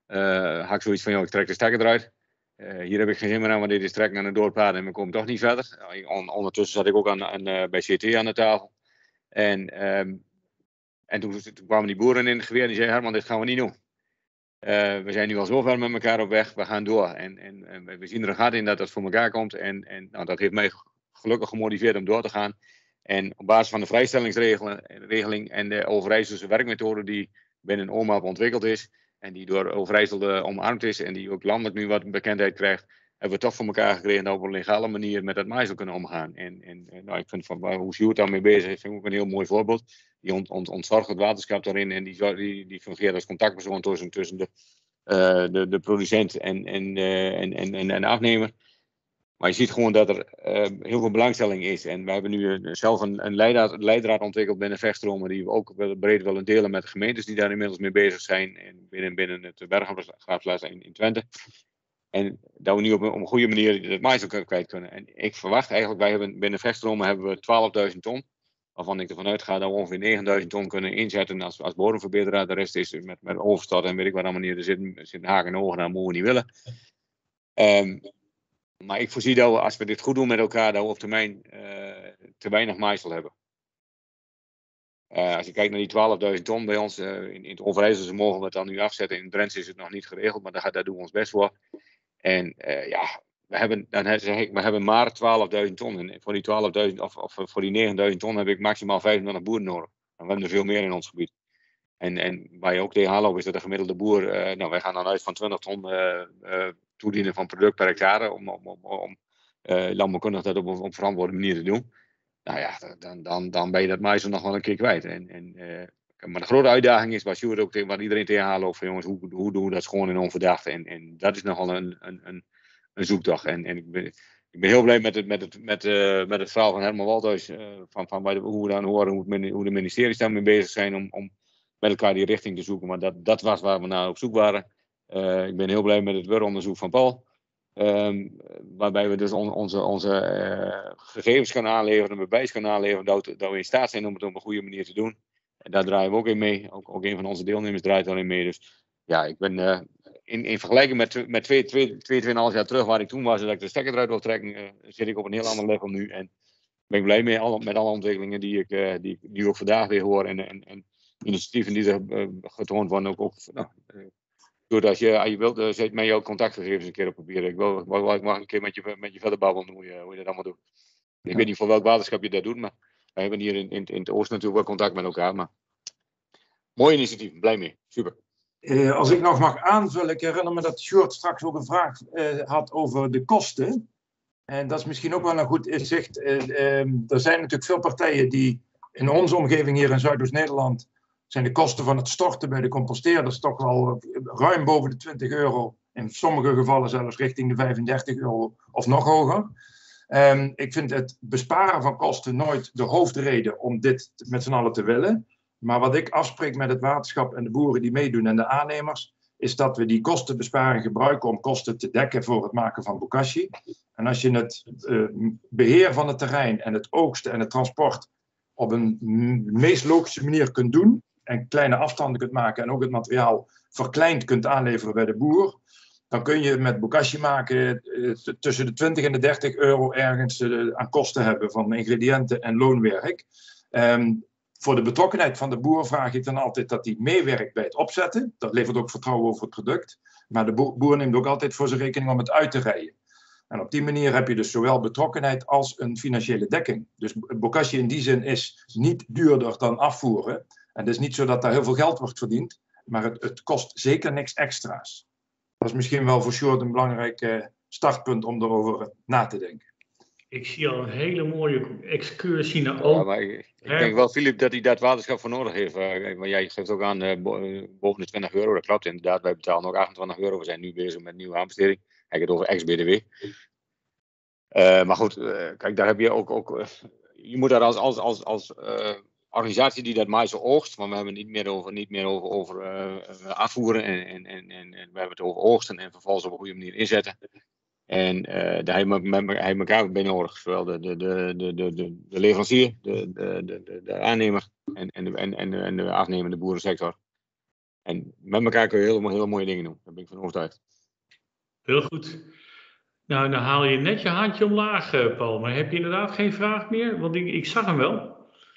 uh, had ik zoiets van, joh, ik trek de stekker eruit. Uh, hier heb ik geen zin meer aan, want dit is trekken aan een doorpaard en we komen toch niet verder. Uh, on, ondertussen zat ik ook aan, aan, uh, bij C T aan de tafel. En, um, en toen, toen kwamen die boeren in het geweer en die zeiden, Herman, dit gaan we niet doen. Uh, we zijn nu al zo ver met elkaar op weg, we gaan door. En, en, en we zien er een gat in dat dat voor elkaar komt. En, en nou, dat heeft mij gelukkig gemotiveerd om door te gaan. En op basis van de vrijstellingsregeling en de Overijsselse werkmethode die binnen O M A P ontwikkeld is. En die door Overijssel omarmd is en die ook landelijk nu wat bekendheid krijgt. Hebben we toch voor elkaar gekregen dat we op een legale manier met dat maïsel kunnen omgaan. En, en nou, ik vind van hoe Sjoerd daarmee bezig is, vind ik ook een heel mooi voorbeeld. Die ont, ont, ontzorgt het waterschap daarin en die, die, die fungeert als contactpersoon tussen, tussen de, uh, de, de producent en, en, uh, en, en, en, en de afnemer. Maar je ziet gewoon dat er uh, heel veel belangstelling is. En we hebben nu uh, zelf een, een leidraad, leidraad ontwikkeld binnen Vechtstromen, die we ook breed willen delen met de gemeentes die daar inmiddels mee bezig zijn. En binnen, binnen het Berggraafsluis in, in Twente. En dat we nu op een, op een goede manier het maïsel kwijt kunnen. En ik verwacht eigenlijk, wij hebben binnen Vechtstromen hebben we twaalfduizend ton. Waarvan ik ervan uitga dat we ongeveer negenduizend ton kunnen inzetten als, als bodemverbeteraar. De rest is met, met overstad en weet ik wat allemaal niet. Er zitten, zitten haken en ogen aan, mogen we niet willen. Um, maar ik voorzie dat we, als we dit goed doen met elkaar, dat we op termijn uh, te weinig maïsel hebben. Uh, als je kijkt naar die twaalfduizend ton bij ons, uh, in, in het Overijsselse mogen we het dan nu afzetten. In Drenthe is het nog niet geregeld, maar daar, daar doen we ons best voor. En uh, ja, we hebben, dan zeg ik, we hebben maar twaalfduizend ton. En voor die twaalfduizend of, of voor die negenduizend ton heb ik maximaal vijfentwintig boeren nodig. En we hebben er veel meer in ons gebied. En, en waar je ook tegenaan loopt is dat de gemiddelde boer, uh, nou wij gaan dan uit van twintig ton uh, uh, toedienen van product per hectare. Om, om, om, om uh, landbouwkundig dat op een op verantwoorde manier te doen. Nou ja, dan, dan, dan ben je dat maïsel nog wel een keer kwijt. En, en, uh, maar de grote uitdaging is, waar Sjoerd ook tegen, waar iedereen tegenaan loopt, van jongens, hoe, hoe doen we dat schoon en onverdacht? En, en dat is nogal een, een, een, een zoektocht. En, en ik, ben, ik ben heel blij met het, met het, met, uh, met het verhaal van Herman Walthuis, uh, van, van de, hoe we dan horen, hoe, hoe de ministeries daarmee bezig zijn om, om met elkaar die richting te zoeken. Maar dat, dat was waar we naar op zoek waren. Uh, ik ben heel blij met het W U R-onderzoek van Paul. Um, waarbij we dus on, onze, onze uh, gegevens gaan aanleveren, een bewijs gaan aanleveren dat, dat we in staat zijn om het op een goede manier te doen. En daar draaien we ook in mee. Ook, ook een van onze deelnemers draait daarin mee. Dus ja, ik ben uh, in, in vergelijking met, met twee, twee, twee, tweeënhalf jaar terug waar ik toen was, dat ik de stekker eruit wil trekken, uh, zit ik op een heel ander level nu. En ben ik blij mee alle, met alle ontwikkelingen die ik, uh, die ik nu ook vandaag weer hoor. En, en, en initiatieven die er uh, getoond worden. Ook, ook, nou, uh, doordat als je, als je wilt, uh, zet mij jouw contactgegevens een keer op papier. Ik wil, wil, ik mag een keer met je, met je verder babbelen hoe je, hoe je dat allemaal doet. Ik weet niet voor welk waterschap je dat doet, maar wij hebben hier in, in, in het oosten natuurlijk wel contact met elkaar. Maar mooi initiatief, blij mee. Super. Uh, als ik nog mag aanvullen, ik herinner me dat Sjoerd straks ook een vraag uh, had over de kosten. En dat is misschien ook wel een goed inzicht. Uh, uh, er zijn natuurlijk veel partijen die in onze omgeving hier in Zuidoost-Nederland zijn de kosten van het storten bij de composteerders toch wel ruim boven de twintig euro. In sommige gevallen zelfs richting de vijfendertig euro of nog hoger. Um, ik vind het besparen van kosten nooit de hoofdreden om dit met z'n allen te willen. Maar wat ik afspreek met het waterschap en de boeren die meedoen en de aannemers, is dat we die kostenbesparing gebruiken om kosten te dekken voor het maken van bokashi. En als je het uh, beheer van het terrein en het oogsten en het transport op een meest logische manier kunt doen, en kleine afstanden kunt maken en ook het materiaal verkleind kunt aanleveren bij de boer, dan kun je met bokashi maken uh, tussen de twintig en de dertig euro ergens uh, aan kosten hebben van ingrediënten en loonwerk. Um, voor de betrokkenheid van de boer vraag ik dan altijd dat hij meewerkt bij het opzetten. Dat levert ook vertrouwen over het product. Maar de boer neemt ook altijd voor zijn rekening om het uit te rijden. En op die manier heb je dus zowel betrokkenheid als een financiële dekking. Dus bokashi in die zin is niet duurder dan afvoeren. En het is niet zo dat daar heel veel geld wordt verdiend. Maar het, het kost zeker niks extra's. Dat is misschien wel voor Sjoerd een belangrijk uh, startpunt om erover na te denken. Ik zie al een hele mooie excursie naar ook. Ja, maar ik, ik denk wel, Filip, dat hij dat waterschap voor nodig heeft. Uh, maar jij geeft ook aan uh, boven de twintig euro. Dat klopt inderdaad. Wij betalen nog achtentwintig euro. We zijn nu bezig met een nieuwe aanbesteding. Ik heb het over ex-B D W. Uh, maar goed, uh, kijk, daar heb je ook... ook uh, je moet daar als, als, als, als uh, organisatie die dat maïsel oogst, want we hebben het niet meer over, niet meer over, over uh, afvoeren. En, en, en, en we hebben het over oogsten en vervolgens op een goede manier inzetten. En uh, daar heeft men elkaar bij nodig, zowel de, de, de, de, de, de leverancier, de, de, de, de aannemer en, en, de, en, en de afnemende boerensector. En met elkaar kun je hele, hele mooie dingen doen. Daar ben ik van overtuigd. Heel goed. Nou, dan haal je net je handje omlaag, uh, Paul. Maar heb je inderdaad geen vraag meer? Want ik, ik zag hem wel.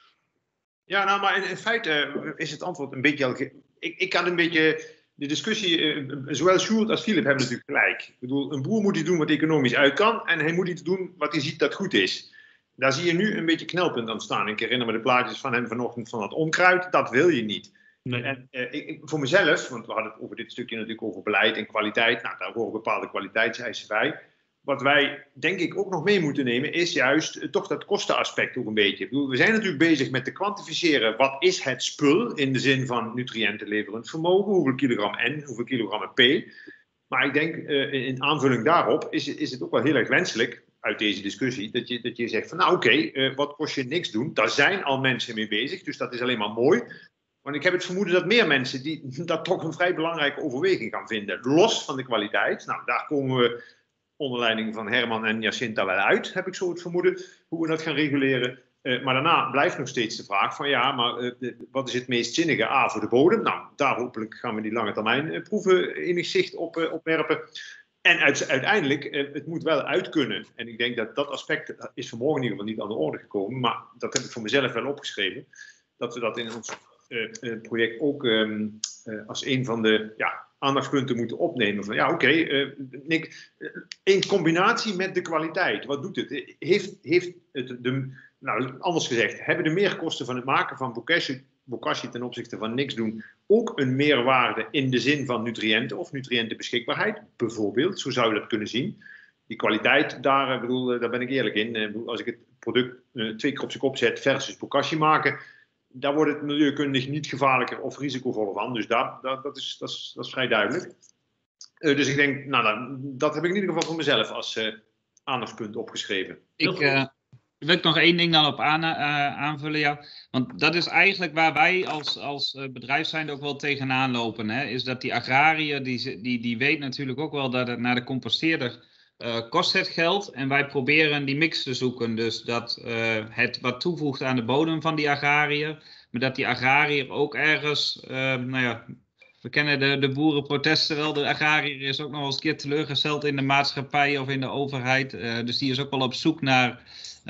Ja, nou, maar in, in feite uh, is het antwoord een beetje... Al ge- ik, ik kan een beetje... De discussie, uh, zowel Sjoerd als Philip hebben natuurlijk gelijk. Ik bedoel, een boer moet iets doen wat economisch uit kan. En hij moet iets doen wat hij ziet dat goed is. Daar zie je nu een beetje knelpunt aan staan. Ik herinner me de plaatjes van hem vanochtend van dat onkruid. Dat wil je niet. Nee. En uh, ik, voor mezelf, want we hadden het over dit stukje natuurlijk over beleid en kwaliteit. Nou, daar horen bepaalde kwaliteitseisen bij. Wat wij denk ik ook nog mee moeten nemen is juist uh, toch dat kostenaspect ook een beetje. Ik bedoel, we zijn natuurlijk bezig met te kwantificeren wat is het spul in de zin van nutriëntenleverend vermogen. Hoeveel kilogram N, hoeveel kilogram P. Maar ik denk uh, in aanvulling daarop is, is het ook wel heel erg wenselijk uit deze discussie dat je, dat je zegt van nou oké, okay, uh, wat kost je niks doen. Daar zijn al mensen mee bezig, dus dat is alleen maar mooi. Want ik heb het vermoeden dat meer mensen die, dat toch een vrij belangrijke overweging gaan vinden. Los van de kwaliteit. Nou, daar komen we onder leiding van Herman en Jacinta wel uit, heb ik zo het vermoeden, hoe we dat gaan reguleren. Uh, maar daarna blijft nog steeds de vraag van ja, maar uh, de, wat is het meest zinnige? A, voor de bodem. Nou, daar hopelijk gaan we die lange termijn uh, proeven enig zicht op, uh, op werpen. En uit, uiteindelijk, uh, het moet wel uit kunnen. En ik denk dat dat aspect is vanmorgen in ieder geval niet aan de orde gekomen. Maar dat heb ik voor mezelf wel opgeschreven. Dat we dat in ons uh, uh, project ook um, uh, als een van de ja, aandachtspunten moeten opnemen. Van ja, oké, okay, uh, Nick, uh, in combinatie met de kwaliteit. Wat doet het? Heeft, heeft het de, nou, anders gezegd, hebben de meerkosten van het maken van bokashi, bokashi ten opzichte van niks doen ook een meerwaarde in de zin van nutriënten of nutriëntenbeschikbaarheid? Bijvoorbeeld, zo zou je dat kunnen zien. Die kwaliteit, daar, bedoel, daar ben ik eerlijk in. Als ik het product uh, twee keer op zijn kop zet versus bokashi maken, daar wordt het milieukundig niet gevaarlijker of risicovoller van. Dus daar, daar, dat, is, dat, is, dat is vrij duidelijk. Uh, dus ik denk, nou, dat, dat heb ik in ieder geval voor mezelf als uh, aandachtspunt opgeschreven. Ik uh, wil ik nog één ding dan op aan, uh, aanvullen. Ja. Want dat is eigenlijk waar wij als, als uh, bedrijf zijnde ook wel tegenaan lopen. Hè? Is dat die agrariër, die, die, die weet natuurlijk ook wel dat het naar de composteerder uh, kost het geld. En wij proberen die mix te zoeken. Dus dat uh, het wat toevoegt aan de bodem van die agrariër. Maar dat die agrariër ook ergens, uh, nou ja, we kennen de, de boerenprotesten wel. De agrariër is ook nog eens een keer teleurgesteld in de maatschappij of in de overheid. Uh, dus die is ook wel op zoek naar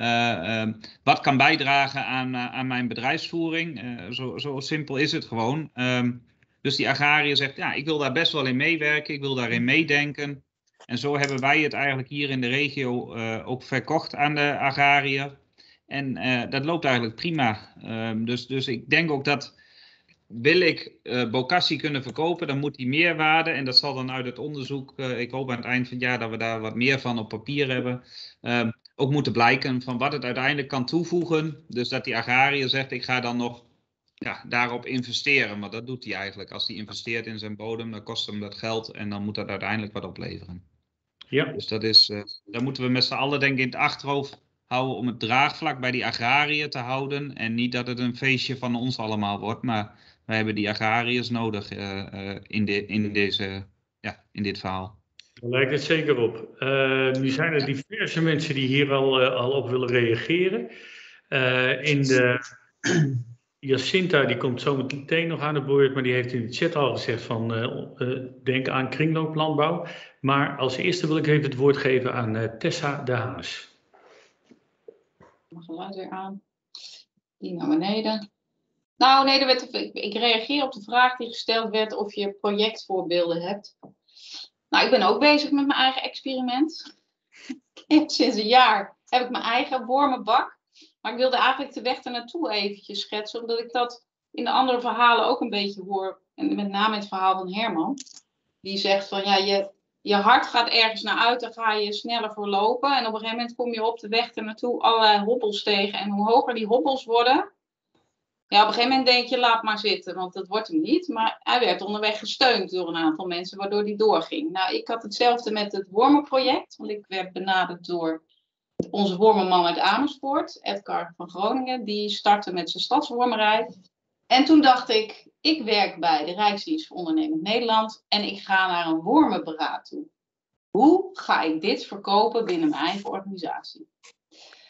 uh, uh, wat kan bijdragen aan, uh, aan mijn bedrijfsvoering. Uh, zo, zo simpel is het gewoon. Um, dus die agrariër zegt, ja, ik wil daar best wel in meewerken. Ik wil daarin meedenken. En zo hebben wij het eigenlijk hier in de regio uh, ook verkocht aan de agrariër. En uh, dat loopt eigenlijk prima. Um, dus, dus ik denk ook dat, wil ik uh, bokashi kunnen verkopen, dan moet die meerwaarde, en dat zal dan uit het onderzoek, uh, ik hoop aan het eind van het jaar dat we daar wat meer van op papier hebben, um, ook moeten blijken van wat het uiteindelijk kan toevoegen. Dus dat die agrariër zegt, ik ga dan nog ja, daarop investeren. Maar dat doet hij eigenlijk. Als hij investeert in zijn bodem, dan kost hem dat geld en dan moet dat uiteindelijk wat opleveren. Ja. Dus dat is, uh, daar moeten we met z'n allen denk ik in het achterhoofd houden om het draagvlak bij die agrariër te houden. En niet dat het een feestje van ons allemaal wordt, maar wij hebben die agrariërs nodig uh, uh, in, de, in, deze, ja, in dit verhaal. Daar lijkt het zeker op. Uh, nu zijn er diverse mensen die hier al, uh, al op willen reageren. Uh, in de Jacinta, die komt zo meteen nog aan de beurt, maar die heeft in de chat al gezegd van uh, uh, denk aan kringlooplandbouw. Maar als eerste wil ik even het woord geven aan uh, Tessa de Haas. Mijn geluid weer aan. Die naar beneden. Nou, nee, er werd, ik, ik reageer op de vraag die gesteld werd of je projectvoorbeelden hebt. Nou, ik ben ook bezig met mijn eigen experiment. Sinds een jaar heb ik mijn eigen wormenbak. Maar ik wilde eigenlijk de weg ernaartoe eventjes schetsen, omdat ik dat in de andere verhalen ook een beetje hoor. En met name het verhaal van Herman. Die zegt van, ja, je, je hart gaat ergens naar uit, dan ga je sneller voor lopen. En op een gegeven moment kom je op de weg ernaartoe allerlei hobbels tegen. En hoe hoger die hobbels worden, ja, op een gegeven moment denk je, laat maar zitten, want dat wordt hem niet. Maar hij werd onderweg gesteund door een aantal mensen, waardoor hij doorging. Nou, ik had hetzelfde met het wormenproject, want ik werd benaderd door onze wormenman uit Amersfoort, Edgar van Groningen. Die startte met zijn stadswormerij. En toen dacht ik, ik werk bij de Rijksdienst voor Ondernemend Nederland en ik ga naar een wormenberaad toe. Hoe ga ik dit verkopen binnen mijn eigen organisatie?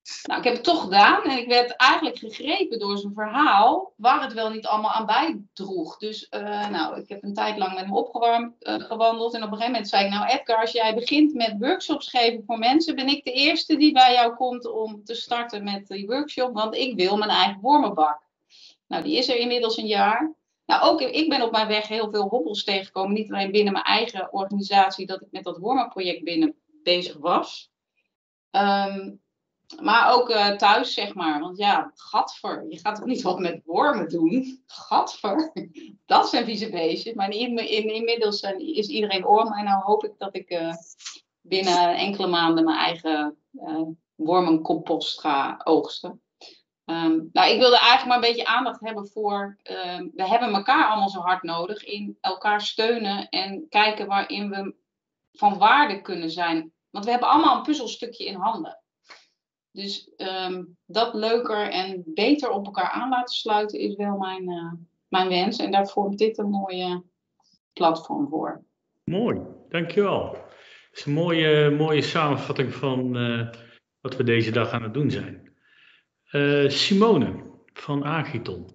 Nou, ik heb het toch gedaan en ik werd eigenlijk gegrepen door zijn verhaal waar het wel niet allemaal aan bijdroeg. Dus uh, nou, ik heb een tijd lang met hem opgewarmd, uh, gewandeld en op een gegeven moment zei ik, nou Edgar, als jij begint met workshops geven voor mensen, ben ik de eerste die bij jou komt om te starten met die workshop, want ik wil mijn eigen wormenbak. Nou, die is er inmiddels een jaar. Nou, ook ik ben op mijn weg heel veel hobbels tegengekomen, niet alleen binnen mijn eigen organisatie, dat ik met dat wormenproject binnen bezig was. Um, Maar ook uh, thuis, zeg maar. Want ja, gadver. Je gaat toch niet wat met wormen doen? Gadver. Dat zijn vieze beestjes. Maar in, in, inmiddels zijn, is iedereen orm. En nou hoop ik dat ik uh, binnen enkele maanden mijn eigen uh, wormencompost ga oogsten. Um, nou, ik wilde eigenlijk maar een beetje aandacht hebben voor... Uh, we hebben elkaar allemaal zo hard nodig. In elkaar steunen en kijken waarin we van waarde kunnen zijn. Want we hebben allemaal een puzzelstukje in handen. Dus um, dat leuker en beter op elkaar aan laten sluiten is wel mijn, uh, mijn wens. En daar vormt dit een mooie platform voor. Mooi, dankjewel. Dat is een mooie, mooie samenvatting van uh, wat we deze dag aan het doen zijn. Uh, Simone van Agriton.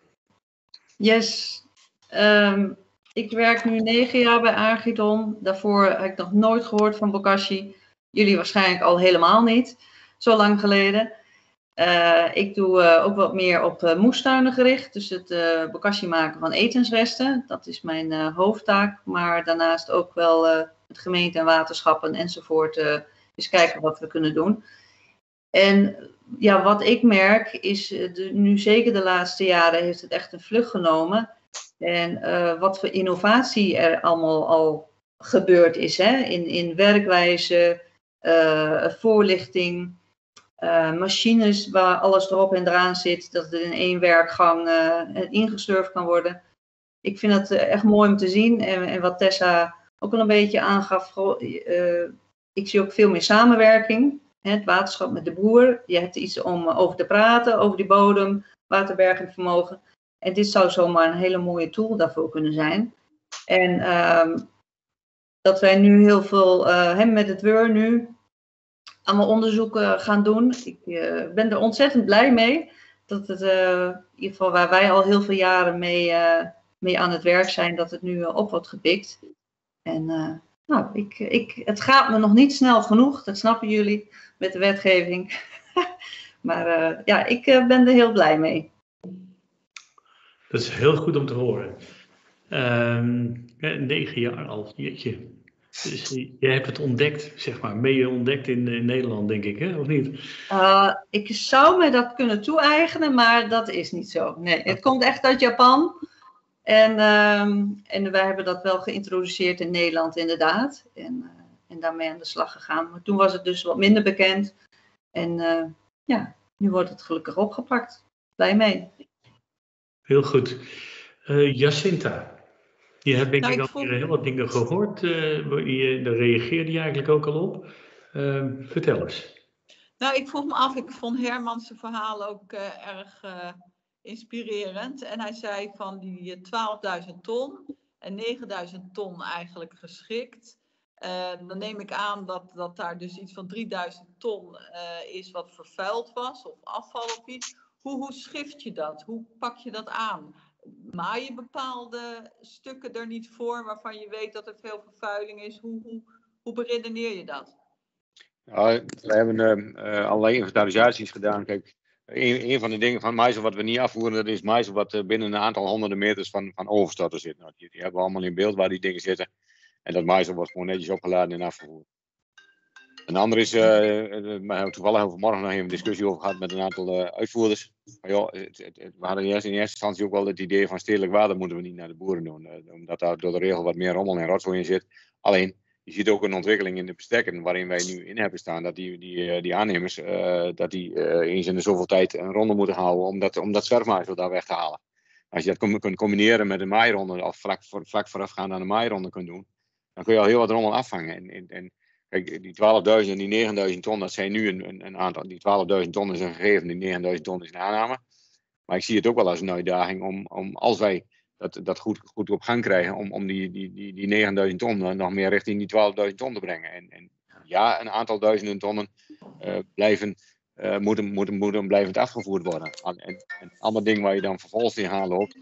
Yes, um, ik werk nu negen jaar bij Agriton. Daarvoor heb ik nog nooit gehoord van Bokashi. Jullie waarschijnlijk al helemaal niet. Zo lang geleden. Uh, ik doe uh, ook wat meer op uh, moestuinen gericht. Dus het uh, bokashi maken van etensresten. Dat is mijn uh, hoofdtaak. Maar daarnaast ook wel uh, het gemeente en waterschappen enzovoort. Uh, eens kijken wat we kunnen doen. En ja, wat ik merk is, uh, de, nu zeker de laatste jaren heeft het echt een vlucht genomen. En uh, wat voor innovatie er allemaal al gebeurd is. Hè? In, in werkwijze, uh, voorlichting. Uh, machines waar alles erop en eraan zit, dat het in één werkgang uh, ingesurfd kan worden. Ik vind dat uh, echt mooi om te zien. En, en wat Tessa ook al een beetje aangaf, uh, ik zie ook veel meer samenwerking. Hè, het waterschap met de boer. Je hebt iets om uh, over te praten, over die bodem, waterbergend vermogen. En dit zou zomaar een hele mooie tool daarvoor kunnen zijn. En uh, dat wij nu heel veel uh, hè, met het W U R nu allemaal onderzoeken gaan doen. Ik uh, ben er ontzettend blij mee. Dat het, uh, in ieder geval waar wij al heel veel jaren mee, uh, mee aan het werk zijn, dat het nu uh, op wordt gepikt. En uh, nou, ik, ik, het gaat me nog niet snel genoeg, dat snappen jullie, met de wetgeving. Maar uh, ja, ik uh, ben er heel blij mee. Dat is heel goed om te horen. Um, negen jaar al, jeetje. Dus je hebt het ontdekt, zeg maar, mee ontdekt in, in Nederland, denk ik, hè? Of niet? Uh, ik zou me dat kunnen toe-eigenen, maar dat is niet zo. Nee, het komt echt uit Japan. En, um, en wij hebben dat wel geïntroduceerd in Nederland, inderdaad. En, uh, en daarmee aan de slag gegaan. Maar toen was het dus wat minder bekend. En uh, ja, nu wordt het gelukkig opgepakt. Blij mee. Heel goed. Uh, Jacinta. Je hebt denk nou, ik ik al vond... heel wat dingen gehoord, uh, je, daar reageerde je eigenlijk ook al op. Uh, vertel eens. Nou, ik vroeg me af, ik vond Herman's verhaal ook uh, erg uh, inspirerend. En hij zei van die twaalfduizend ton en negenduizend ton eigenlijk geschikt. Uh, dan neem ik aan dat, dat daar dus iets van drieduizend ton uh, is wat vervuild was of afval of iets. Hoe, hoe schift je dat? Hoe pak je dat aan? Maai je bepaalde stukken er niet voor waarvan je weet dat er veel vervuiling is? Hoe, hoe, hoe beredeneer je dat? Nou, we hebben uh, allerlei inventarisaties gedaan. Kijk, een, een van de dingen van maïs wat we niet afvoeren, dat is maïs wat uh, binnen een aantal honderden meters van, van overstorten zit. Nou, die, die hebben we allemaal in beeld waar die dingen zitten. En dat maïs wordt gewoon netjes opgeladen en afgevoerd. Een ander is, uh, we hebben toevallig vanmorgen nog even een discussie over gehad met een aantal uh, uitvoerders. Maar joh, het, het, het, we hadden in eerste, in eerste instantie ook wel het idee van stedelijk water moeten we niet naar de boeren doen. Uh, omdat daar door de regel wat meer rommel en rotzooi in zit. Alleen, je ziet ook een ontwikkeling in de bestekken waarin wij nu in hebben staan. Dat die, die, die aannemers, uh, dat die uh, eens in de zoveel tijd een ronde moeten houden om dat, om dat zwerfmaaisel daar weg te halen. Als je dat com- kunt combineren met een maaironde of vlak, voor, vlak voorafgaand aan een maaironde kunt doen, dan kun je al heel wat rommel afvangen. En, en, en kijk, die twaalfduizend en die negenduizend ton, dat zijn nu een, een, een aantal. Die twaalfduizend ton is een gegeven, die negenduizend ton is een aanname. Maar ik zie het ook wel als een uitdaging om, om als wij dat, dat goed, goed op gang krijgen, om, om die, die, die, die negenduizend ton nog meer richting die twaalfduizend ton te brengen. En, en ja, een aantal duizenden tonnen uh, blijven uh, moeten, moeten, moeten blijvend afgevoerd worden. En, en een ander ding waar je dan vervolgens in gaan loopt,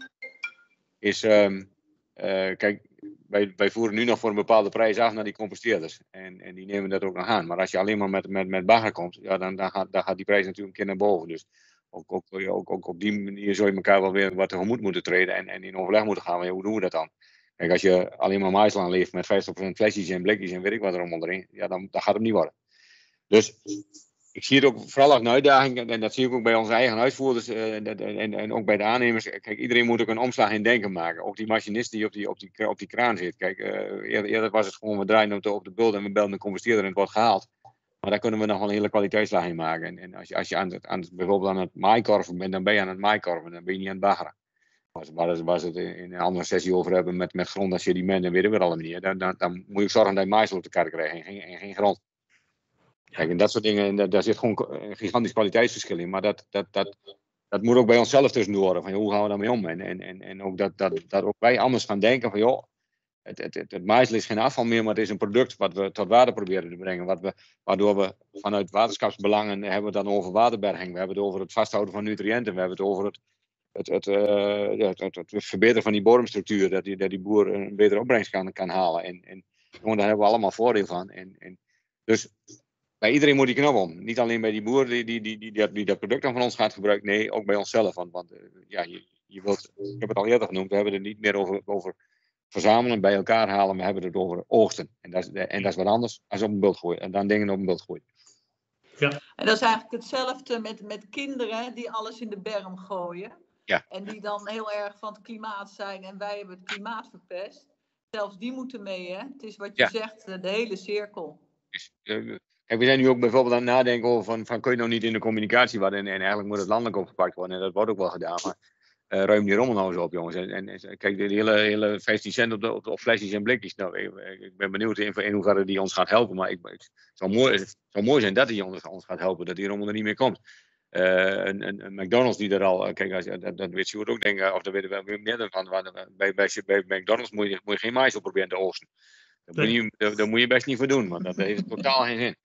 is, um, uh, kijk, wij, wij voeren nu nog voor een bepaalde prijs af naar die composteerders. En, en die nemen dat ook nog aan. Maar als je alleen maar met, met, met bagger komt, ja, dan, dan, gaat, dan gaat die prijs natuurlijk een keer naar boven. Dus ook, ook, ook, ook op die manier zou je elkaar wel weer wat tegemoet moeten treden en, en in overleg moeten gaan. Maar ja, hoe doen we dat dan? Kijk, als je alleen maar maïs aanleeft met vijftig procent flesjes en blikjes en weet ik wat er allemaal erin, ja, dan, dan gaat het niet worden. Dus ik zie het ook vooral als een uitdaging, en dat zie ik ook bij onze eigen uitvoerders uh, en, en, en ook bij de aannemers. Kijk, iedereen moet ook een omslag in denken maken. Ook die machinist die op die, op die, op die kraan zit. Kijk, uh, eerder, eerder was het gewoon, we draaien op de, op de bult en we belden een composteerder en het wordt gehaald. Maar daar kunnen we nog wel een hele kwaliteitslaag in maken. En, en als je, als je aan het, aan het, bijvoorbeeld aan het maaikorven bent, dan ben je aan het maaikorven, dan ben je niet aan het baggeren. Waar, waar ze het in een andere sessie over hebben met, met grond en sediment en weet ik wat alle manieren. Dan, dan, dan moet je zorgen dat je maïs op de kar krijgt en geen, en geen grond. Kijk, en dat soort dingen, daar, daar zit gewoon een gigantisch kwaliteitsverschil in. Maar dat, dat, dat, dat moet ook bij onszelf tussendoor worden. Van, joh, hoe gaan we daarmee om? En, en, en, en ook dat, dat, dat ook wij anders gaan denken van, joh, het, het, het, het maïs is geen afval meer, maar het is een product wat we tot waarde proberen te brengen. Wat we, waardoor we vanuit waterschapsbelangen hebben we het dan over waterberging. We hebben het over het vasthouden van nutriënten. We hebben het over het, het, het, uh, ja, het, het, het verbeteren van die bodemstructuur. Dat die, dat die boer een betere opbrengst kan, kan halen. En, en gewoon, daar hebben we allemaal voordeel van. En, en, dus bij iedereen moet die knop om. Niet alleen bij die boer die, die, die, die, die, die dat product dan van ons gaat gebruiken. Nee, ook bij onszelf. Want, want uh, ja, je, je wilt, ik heb het al eerder genoemd. We hebben het niet meer over, over verzamelen, bij elkaar halen. We hebben het over oogsten. En dat is, en dat is wat anders als op een bult gooien. En dan dingen op een bult gooien. Ja. En dat is eigenlijk hetzelfde met, met kinderen die alles in de berm gooien. Ja. En die dan heel erg van het klimaat zijn. En wij hebben het klimaat verpest. Zelfs die moeten mee, hè? Het is wat je ja. zegt, de hele cirkel. Dus, uh, Kijk, we zijn nu ook bijvoorbeeld aan het nadenken over van, van kun je nou niet in de communicatie wat en, en eigenlijk moet het landelijk opgepakt worden en dat wordt ook wel gedaan, maar uh, ruim die rommel nou eens op, jongens. En, en kijk, de hele, hele vijftien cent op, de, op, de, op flesjes en blikjes, nou, ik, ik ben benieuwd in, in hoeverre die ons gaat helpen, maar ik, het, zou mooi, het zou mooi zijn dat die ons, ons gaat helpen, dat die rommel er niet meer komt. Uh, een, een, een McDonald's die er al, kijk, als, dat, dat weet je ook denken, of dat weten we meer van, bij, bij, bij McDonald's moet je, moet je geen mais op proberen te oogsten. Daar moet, je, daar, daar moet je best niet voor doen, want dat heeft totaal geen zin.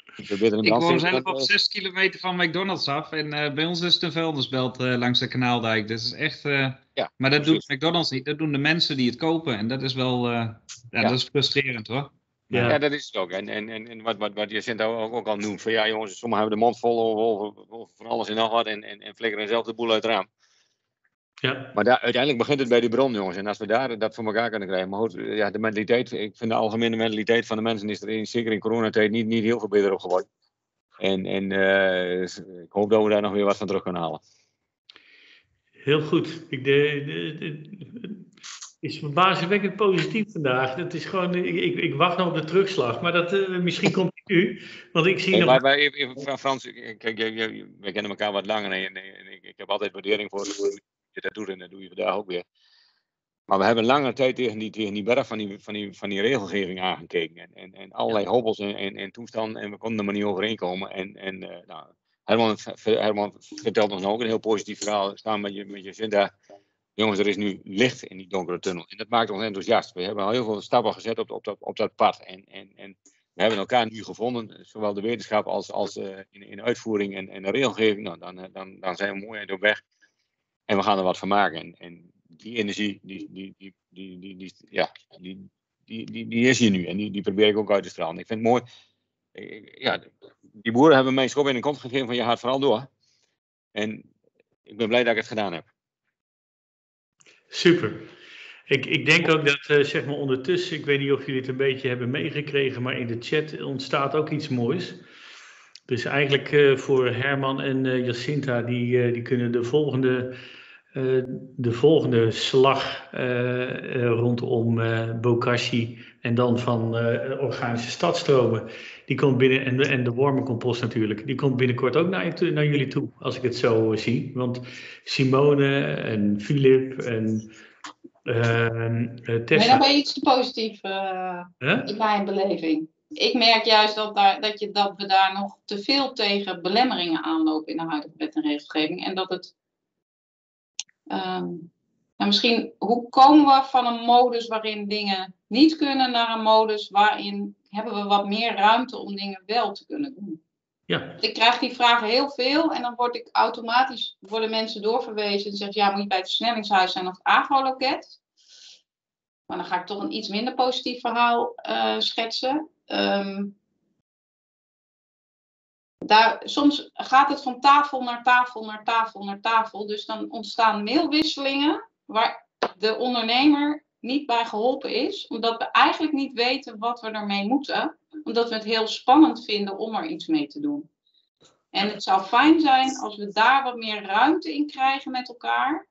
Ik woon zelf op zes kilometer van McDonald's af en uh, bij ons is het een vuilnisbelt uh, langs de Kanaaldijk. Dat is echt, uh, ja, maar dat precies. Doet McDonald's niet, dat doen de mensen die het kopen en dat is wel, uh, ja, ja. Dat is frustrerend hoor. Ja, ja dat is het ook. En, en, en, en wat, wat, wat Jacinta ook, ook al noemt, van ja jongens, sommigen hebben de mond vol over, over, over van alles en nog wat en, en, en flikkeren zelf de boel uit het raam. Ja. Maar daar, uiteindelijk begint het bij die bron, jongens. En als we daar dat voor elkaar kunnen krijgen. Maar goed, ja, de mentaliteit, ik vind de algemene mentaliteit van de mensen is er in, zeker in coronatijd niet, niet heel veel beter op geworden. En, en uh, ik hoop dat we daar nog weer wat van terug kunnen halen. Heel goed. Ik de, de, de, is verbazingwekkend positief vandaag. Dat is gewoon, ik, ik wacht nog op de terugslag, maar dat, uh, misschien komt die nu. Want ik zie hey, nog... Maar, maar, even, Frans, kijk, we kennen elkaar wat langer en, en ik, ik heb altijd waardering voor hoe je dat doet en dat doe je vandaag ook weer. Maar we hebben lange tijd tegen die, tegen die berg van die, van, die, van die regelgeving aangekeken. En, en, en allerlei ja. hobbels en, en, en toestanden. En we konden er maar niet overeenkomen. En, en uh, nou, Herman, Herman vertelt ons ook een heel positief verhaal. Staan met je, met je zin daar. Jongens, er is nu licht in die donkere tunnel. En dat maakt ons enthousiast. We hebben al heel veel stappen gezet op, op, dat, op dat pad. En, en, en we hebben elkaar nu gevonden. Zowel de wetenschap als, als uh, in, in uitvoering en, en de regelgeving. Nou, dan, dan, dan zijn we mooi eind op weg. En we gaan er wat van maken. En, en die energie, die, die, die, die, die, die, ja, die, die, die, die is hier nu. En die, die probeer ik ook uit te stralen. Ik vind het mooi. Ja, die boeren hebben mij een schop in de kont gegeven van je gaat vooral door. En ik ben blij dat ik het gedaan heb. Super. Ik, ik denk ook dat, uh, zeg maar ondertussen, ik weet niet of jullie het een beetje hebben meegekregen, maar in de chat ontstaat ook iets moois. Dus eigenlijk uh, voor Herman en uh, Jacinta, die, uh, die kunnen de volgende... Uh, de volgende slag uh, uh, rondom uh, bokashi en dan van uh, organische stadstromen, die komt binnen, en de, en de wormencompost natuurlijk, die komt binnenkort ook naar, je, naar jullie toe, als ik het zo uh, zie. Want Simone en Filip en uh, uh, Tessa... Nee, dan ben je iets te positief uh, huh? in mijn beleving. Ik merk juist dat, daar, dat, je, dat we daar nog te veel tegen belemmeringen aanlopen in de huidige wet en regelgeving en dat het Um, nou misschien, hoe komen we van een modus waarin dingen niet kunnen naar een modus waarin hebben we wat meer ruimte om dingen wel te kunnen doen? Ja. Ik krijg die vragen heel veel en dan word ik automatisch, worden mensen doorverwezen en zeggen, ja, moet je bij het versnellingshuis zijn of het agroloket? Maar dan ga ik toch een iets minder positief verhaal uh, schetsen. Um, daar, soms gaat het van tafel naar tafel naar tafel naar tafel. Dus dan ontstaan mailwisselingen waar de ondernemer niet bij geholpen is. Omdat we eigenlijk niet weten wat we ermee moeten. Omdat we het heel spannend vinden om er iets mee te doen. En het zou fijn zijn als we daar wat meer ruimte in krijgen met elkaar.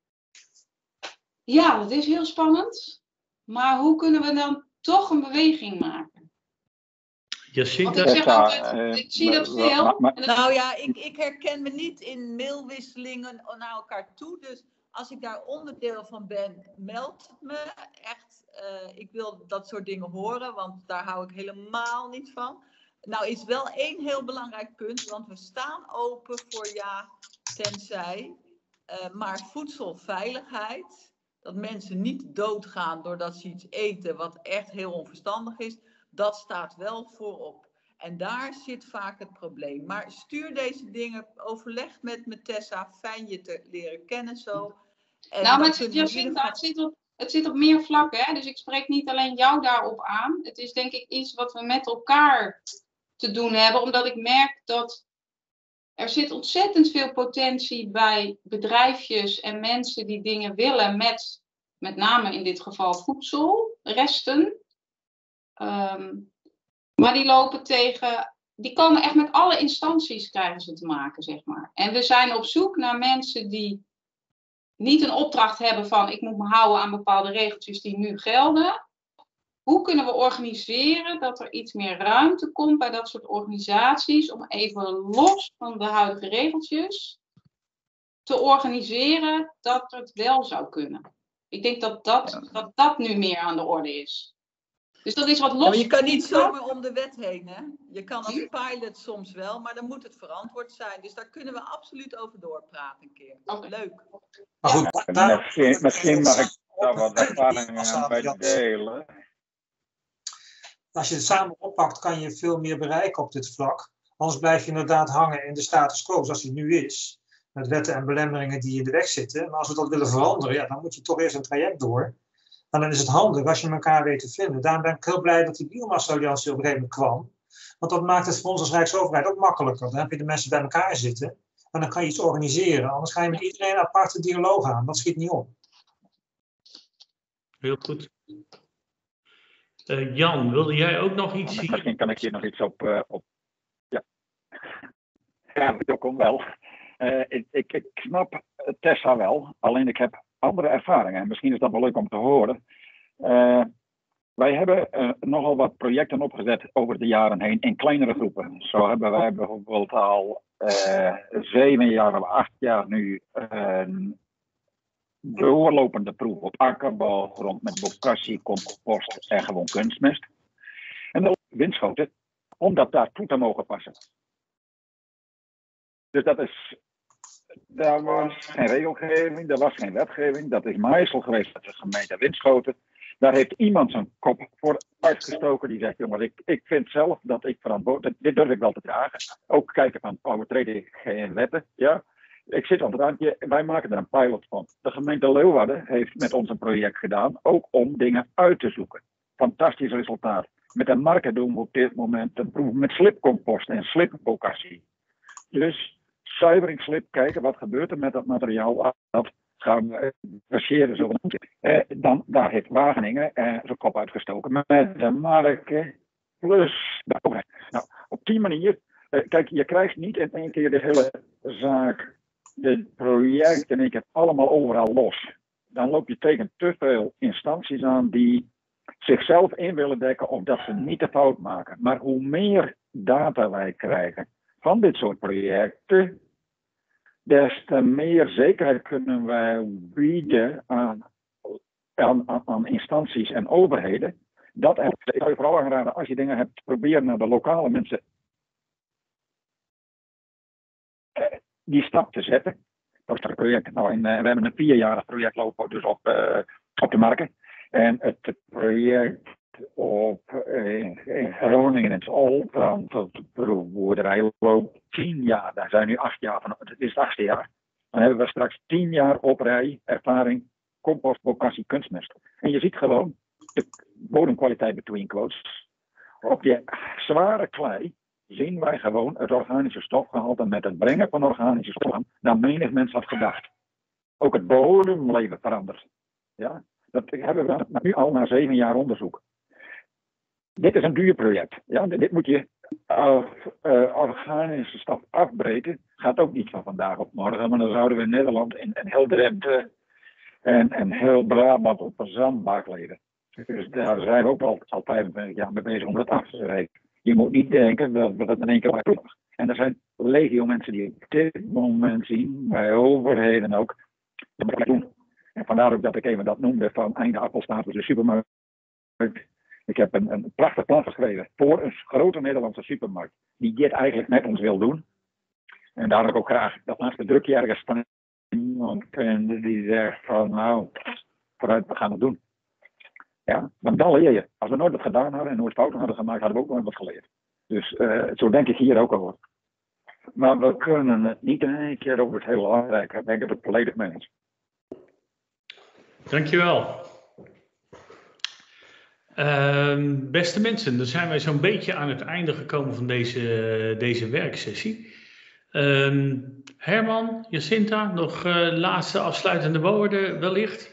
Ja, dat is heel spannend. Maar hoe kunnen we dan toch een beweging maken? Jacinta? Want ik zeg altijd, ik zie dat veel. Nou ja, ik, ik herken me niet in mailwisselingen naar elkaar toe. Dus als ik daar onderdeel van ben, meld het me. Echt, uh, ik wil dat soort dingen horen, want daar hou ik helemaal niet van. Nou is wel één heel belangrijk punt, want we staan open voor ja, tenzij. Uh, maar voedselveiligheid, dat mensen niet doodgaan doordat ze iets eten wat echt heel onverstandig is, dat staat wel voorop. En daar zit vaak het probleem. Maar stuur deze dingen, overleg met me Tessa, fijn je te leren kennen zo. En nou, maar het, Jacinta, geval... het, zit op, het zit op meer vlakken, hè? Dus ik spreek niet alleen jou daarop aan. Het is denk ik iets wat we met elkaar te doen hebben, omdat ik merk dat er zit ontzettend veel potentie bij bedrijfjes en mensen die dingen willen met, met name in dit geval voedselresten. Um, maar die lopen tegen, die komen echt met alle instanties krijgen ze te maken, zeg maar. En we zijn op zoek naar mensen die niet een opdracht hebben van ik moet me houden aan bepaalde regeltjes die nu gelden. Hoe kunnen we organiseren dat er iets meer ruimte komt bij dat soort organisaties om even los van de huidige regeltjes te organiseren dat het wel zou kunnen. Ik denk dat dat, dat, dat nu meer aan de orde is. Dus dat is wat los. Ja, je kan niet zomaar om de wet heen, hè? Je kan als pilot soms wel, maar dan moet het verantwoord zijn. Dus daar kunnen we absoluut over doorpraten een keer. Okay. Leuk. Maar goed, ja, daar, misschien, misschien mag ik daar wat ervaringen bij delen. Als je het samen oppakt, kan je veel meer bereiken op dit vlak. Anders blijf je inderdaad hangen in de status quo zoals die nu is. Met wetten en belemmeringen die in de weg zitten. Maar als we dat willen veranderen, ja, dan moet je toch eerst een traject door. En dan is het handig als je elkaar weet te vinden. Daarom ben ik heel blij dat die biomassa-alliantie op een gegeven moment kwam. Want dat maakt het voor ons als Rijksoverheid ook makkelijker. Dan heb je de mensen bij elkaar zitten. En dan kan je iets organiseren. Anders ga je met iedereen apart een dialoog aan. Dat schiet niet op. Heel goed. Uh, Jan, wilde jij ook nog iets zien? Misschien kan ik hier nog iets op... Uh, op... Ja. Ja, dat komt wel. Uh, ik, ik, ik snap Tessa wel. Alleen ik heb andere ervaringen. En misschien is dat wel leuk om te horen. Uh, wij hebben uh, nogal wat projecten opgezet over de jaren heen in kleinere groepen. Zo hebben wij bijvoorbeeld al uh, zeven jaar of acht jaar nu een doorlopende proef op akkerbouwgrond met bokashi, compost en gewoon kunstmest. En dan Winschoten, om dat daartoe te mogen passen. Dus dat is... Daar was geen regelgeving, er was geen wetgeving. Dat is Maaisel geweest met de gemeente Winschoten. Daar heeft iemand zijn kop voor uitgestoken. Die zegt, jongens, ik, ik vind zelf dat ik verantwoordelijk... Dit durf ik wel te dragen. Ook kijken van, overtreden ik geen wetten. Ja, ik zit aan het randje. Wij maken er een pilot van. De gemeente Leeuwarden heeft met ons een project gedaan. Ook om dingen uit te zoeken. Fantastisch resultaat. Met de marken doen we op dit moment een proef met slipcompost en slipbokashi. Dus... zuiveringsslip, kijken wat gebeurt er met dat materiaal. Dat gaan we verseren. Zo eh, dan, daar heeft Wageningen eh, zijn kop uitgestoken. Met de marken plus de overheid. Nou, op die manier, eh, kijk, je krijgt niet in één keer de hele zaak, de projecten, ik heb allemaal overal los. Dan loop je tegen te veel instanties aan die zichzelf in willen dekken of dat ze niet de fout maken. Maar hoe meer data wij krijgen van dit soort projecten, des te meer zekerheid kunnen wij bieden aan, aan, aan instanties en overheden. Dat er, ik zou je vooral aanraden, als je dingen hebt, probeer naar de lokale mensen die stap te zetten. Dat is het project. Nou, in, uh, we hebben een vierjarig project lopen dus op, uh, op de marken. En het project op, in, in Groningen, in het Olbrand, tot boerderij loopt tien jaar. Daar zijn nu acht jaar van, het is het achtste jaar. Dan hebben we straks tien jaar op rij ervaring compost, bocassie, kunstmest. En je ziet gewoon de bodemkwaliteit between quotes. Op die zware klei zien wij gewoon het organische stofgehalte met het brengen van organische stoffen naar menig mens had gedacht. Ook het bodemleven verandert. Ja? Dat hebben we nu al na zeven jaar onderzoek. Dit is een duur project. Ja? Dit moet je uh, uh, organische stof afbreken. Gaat ook niet van vandaag op morgen, maar dan zouden we in Nederland en heel Drenthe en, en heel Brabant op een zandbak leven. Dus daar zijn we ook al, al vijfenvijftig jaar mee bezig om dat af te breken. Je moet niet denken dat we dat in één keer maar doen. En er zijn legio mensen die op dit moment zien, bij overheden ook, dat moet ik doen. En vandaar ook dat ik even dat noemde van einde appelstaat de supermarkt. Ik heb een, een prachtig plan geschreven voor een grote Nederlandse supermarkt die dit eigenlijk met ons wil doen. En daar heb ik ook graag dat laatste drukje ergens van iemand die zegt van nou, vooruit, we gaan het doen. Ja, want dan leer je. Als we nooit wat gedaan hadden en nooit fouten hadden gemaakt, hadden we ook nooit wat geleerd. Dus uh, zo denk ik hier ook over. Maar we kunnen het niet in één keer over het hele land. Daar ben ik het volledig mee eens. Dankjewel. Uh, beste mensen, dan zijn wij zo'n beetje aan het einde gekomen van deze, deze werksessie. Uh, Herman, Jacinta, nog uh, laatste afsluitende woorden wellicht?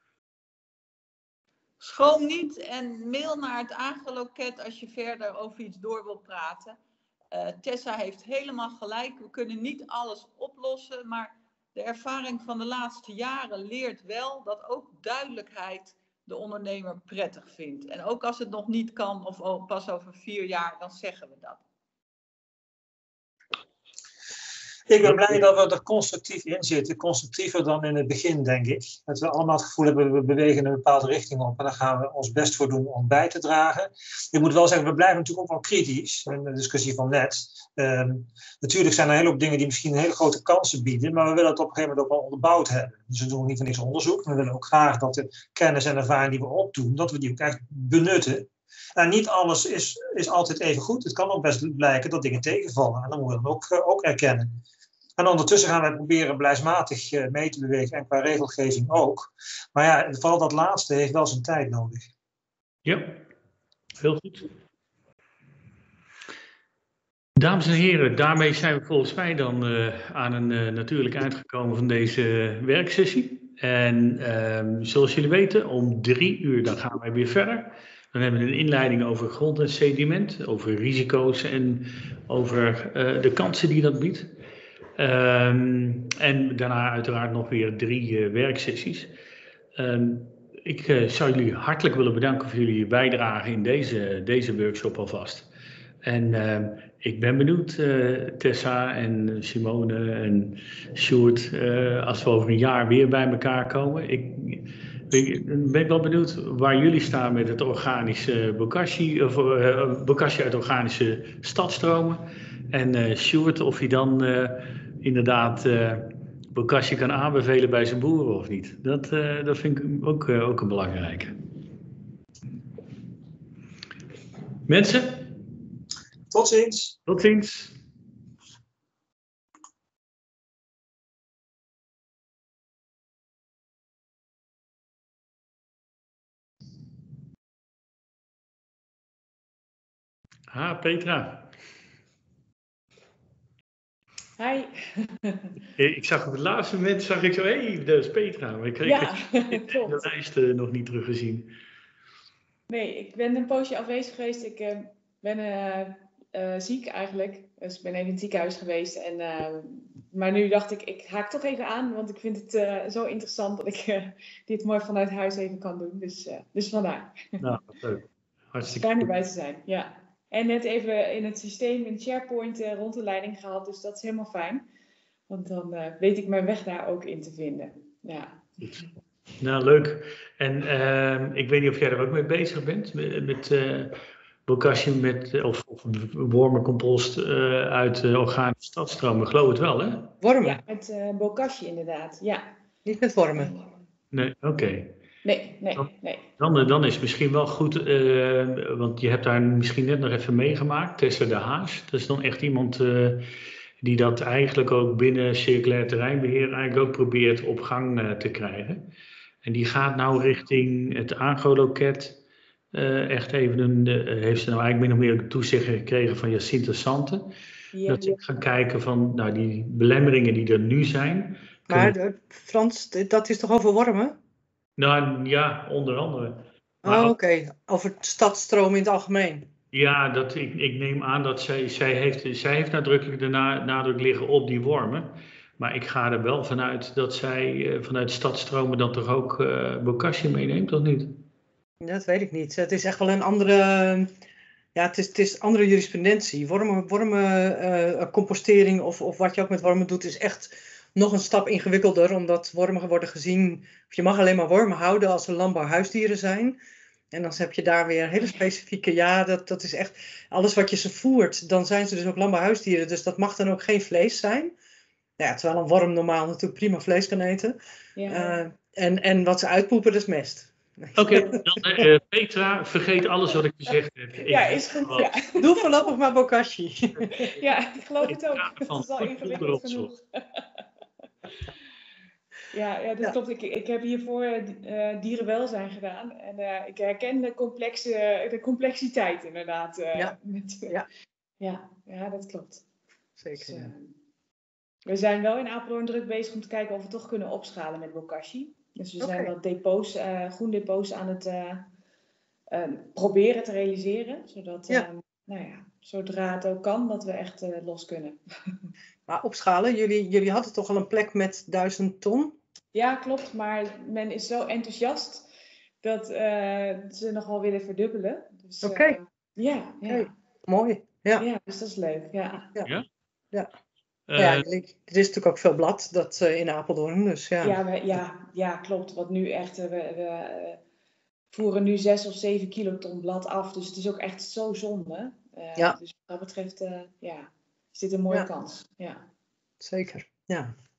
Schroom niet en mail naar het Agri-loket als je verder over iets door wilt praten. Uh, Tessa heeft helemaal gelijk. We kunnen niet alles oplossen, maar de ervaring van de laatste jaren leert wel dat ook duidelijkheid de ondernemer prettig vindt. En ook als het nog niet kan of pas over vier jaar, dan zeggen we dat. Ik ben blij dat we er constructief in zitten. Constructiever dan in het begin, denk ik. Dat we allemaal het gevoel hebben, we bewegen in een bepaalde richting op. En daar gaan we ons best voor doen om bij te dragen. Ik moet wel zeggen, we blijven natuurlijk ook wel kritisch. In de discussie van net. Um, natuurlijk zijn er een hele hoop dingen die misschien hele grote kansen bieden. Maar we willen het op een gegeven moment ook wel onderbouwd hebben. Dus we doen niet voor niks onderzoek. We willen ook graag dat de kennis en ervaring die we opdoen, dat we die ook echt benutten. En niet alles is, is altijd even goed. Het kan ook best blijken dat dingen tegenvallen. En dan moeten we dat ook, uh, ook erkennen. En ondertussen gaan wij proberen beleidsmatig uh, mee te bewegen. En qua regelgeving ook. Maar ja, vooral dat laatste heeft wel zijn tijd nodig. Ja, heel goed. Dames en heren, daarmee zijn we volgens mij dan uh, aan een uh, natuurlijk eind gekomen van deze uh, werksessie. En uh, zoals jullie weten, om drie uur dan gaan wij weer verder. Dan hebben we een inleiding over grond en sediment, over risico's en over uh, de kansen die dat biedt. Um, en daarna uiteraard nog weer drie uh, werksessies. Um, ik uh, zou jullie hartelijk willen bedanken voor jullie bijdrage in deze, deze workshop alvast. En uh, ik ben benieuwd, uh, Tessa en Simone en Sjoerd, uh, als we over een jaar weer bij elkaar komen. Ik, ik ben wel benieuwd waar jullie staan met het organische bokashi, of uh, bokashi uit organische stadstromen. En uh, Sjoerd, of hij dan uh, inderdaad uh, bokashi kan aanbevelen bij zijn boeren of niet. Dat, uh, dat vind ik ook, uh, ook een belangrijke. Mensen? Tot ziens. Tot ziens. Ah, Petra. Hi. Ik zag op het laatste moment, zag ik zo, hé, hey, dat is Petra. Maar ik kreeg ja, de lijst uh, nog niet teruggezien. Nee, ik ben een poosje afwezig geweest. Ik uh, ben uh, uh, ziek eigenlijk. Dus ik ben even in het ziekenhuis geweest. En, uh, maar nu dacht ik, ik haak toch even aan. Want ik vind het uh, zo interessant dat ik uh, dit mooi vanuit huis even kan doen. Dus, uh, dus vandaar. Nou, leuk. Hartstikke fijn erbij te zijn, ja. En net even in het systeem, in SharePoint, uh, rond de leiding gehad. Dus dat is helemaal fijn. Want dan uh, weet ik mijn weg daar ook in te vinden. Ja. Nou, leuk. En uh, ik weet niet of jij er ook mee bezig bent. Met, met uh, bokashi met, of, of wormencompost uh, uit uh, organische stadstromen. Ik geloof het wel, hè? Wormen? Ja, met uh, bokashi inderdaad, ja. Niet met wormen? Nee, oké. Okay. Nee, nee, nee. Dan, dan is het misschien wel goed, uh, want je hebt daar misschien net nog even meegemaakt, Tessa de Haas. Dat is dan echt iemand uh, die dat eigenlijk ook binnen circulair terreinbeheer eigenlijk ook probeert op gang uh, te krijgen. En die gaat nou richting het Agroloket. Uh, echt even een, uh, heeft ze nou eigenlijk min of meer een toezegging gekregen van Jacinta Santen. Ja. Dat ze gaan kijken van nou, die belemmeringen die er nu zijn. Maar de, Frans, dat is toch over wormen? Nou ja, onder andere. Maar oh, oké. Okay. Over stadstroom in het algemeen. Ja, dat, ik, ik neem aan dat zij, zij, heeft, zij heeft nadrukkelijk de na, nadruk liggen op die wormen. Maar ik ga er wel vanuit dat zij uh, vanuit stadstromen dan toch ook uh, bokashi meeneemt, of niet? Dat weet ik niet. Het is echt wel een andere, ja, het is, het is andere jurisprudentie. Wormen, wormen uh, compostering of, of wat je ook met wormen doet is echt nog een stap ingewikkelder. Omdat wormen worden gezien, of je mag alleen maar wormen houden als er landbouwhuisdieren zijn. En dan heb je daar weer hele specifieke, ja, dat, dat is echt alles wat je ze voert. Dan zijn ze dus ook landbouwhuisdieren, dus dat mag dan ook geen vlees zijn. Ja, terwijl een worm normaal natuurlijk prima vlees kan eten. Ja. Uh, en, en wat ze uitpoepen, dat is mest. Oké, okay, dan uh, Petra, vergeet alles wat ik gezegd heb. Ik ja, is goed. Ja. Doe voorlopig maar bokashi. Ja, ik geloof het ook. Het is al ingewikkeld genoeg. Ja, ja, dat ja. klopt. Ik, ik heb hiervoor uh, dierenwelzijn gedaan. En uh, ik herken de, complexe, de complexiteit inderdaad. Uh, ja. Met, uh, ja. Ja, ja, dat klopt. Zeker. Dus, uh, we zijn wel in Apeldoorn druk bezig om te kijken of we toch kunnen opschalen met bokashi. Dus we zijn okay. wat depots, uh, groendepots aan het uh, uh, proberen te realiseren. Zodat, ja. uh, nou ja, zodra het ook kan, dat we echt uh, los kunnen. Maar opschalen, jullie, jullie hadden toch al een plek met duizend ton? Ja, klopt. Maar men is zo enthousiast dat uh, ze nogal willen verdubbelen. Dus, Oké. Okay. Uh, ja, ja. Okay. Mooi. Ja. ja, dus dat is leuk. Ja. Ja. ja? ja. Uh, ja, er is natuurlijk ook veel blad dat, uh, in Apeldoorn. Dus, ja. Ja, we, ja, ja, klopt. Wat nu echt, uh, we, we uh, voeren nu zes of zeven kiloton blad af. Dus het is ook echt zo zonde. Uh, ja. Dus wat dat betreft, uh, ja, is dit een mooie ja. kans. Ja. Zeker, ja.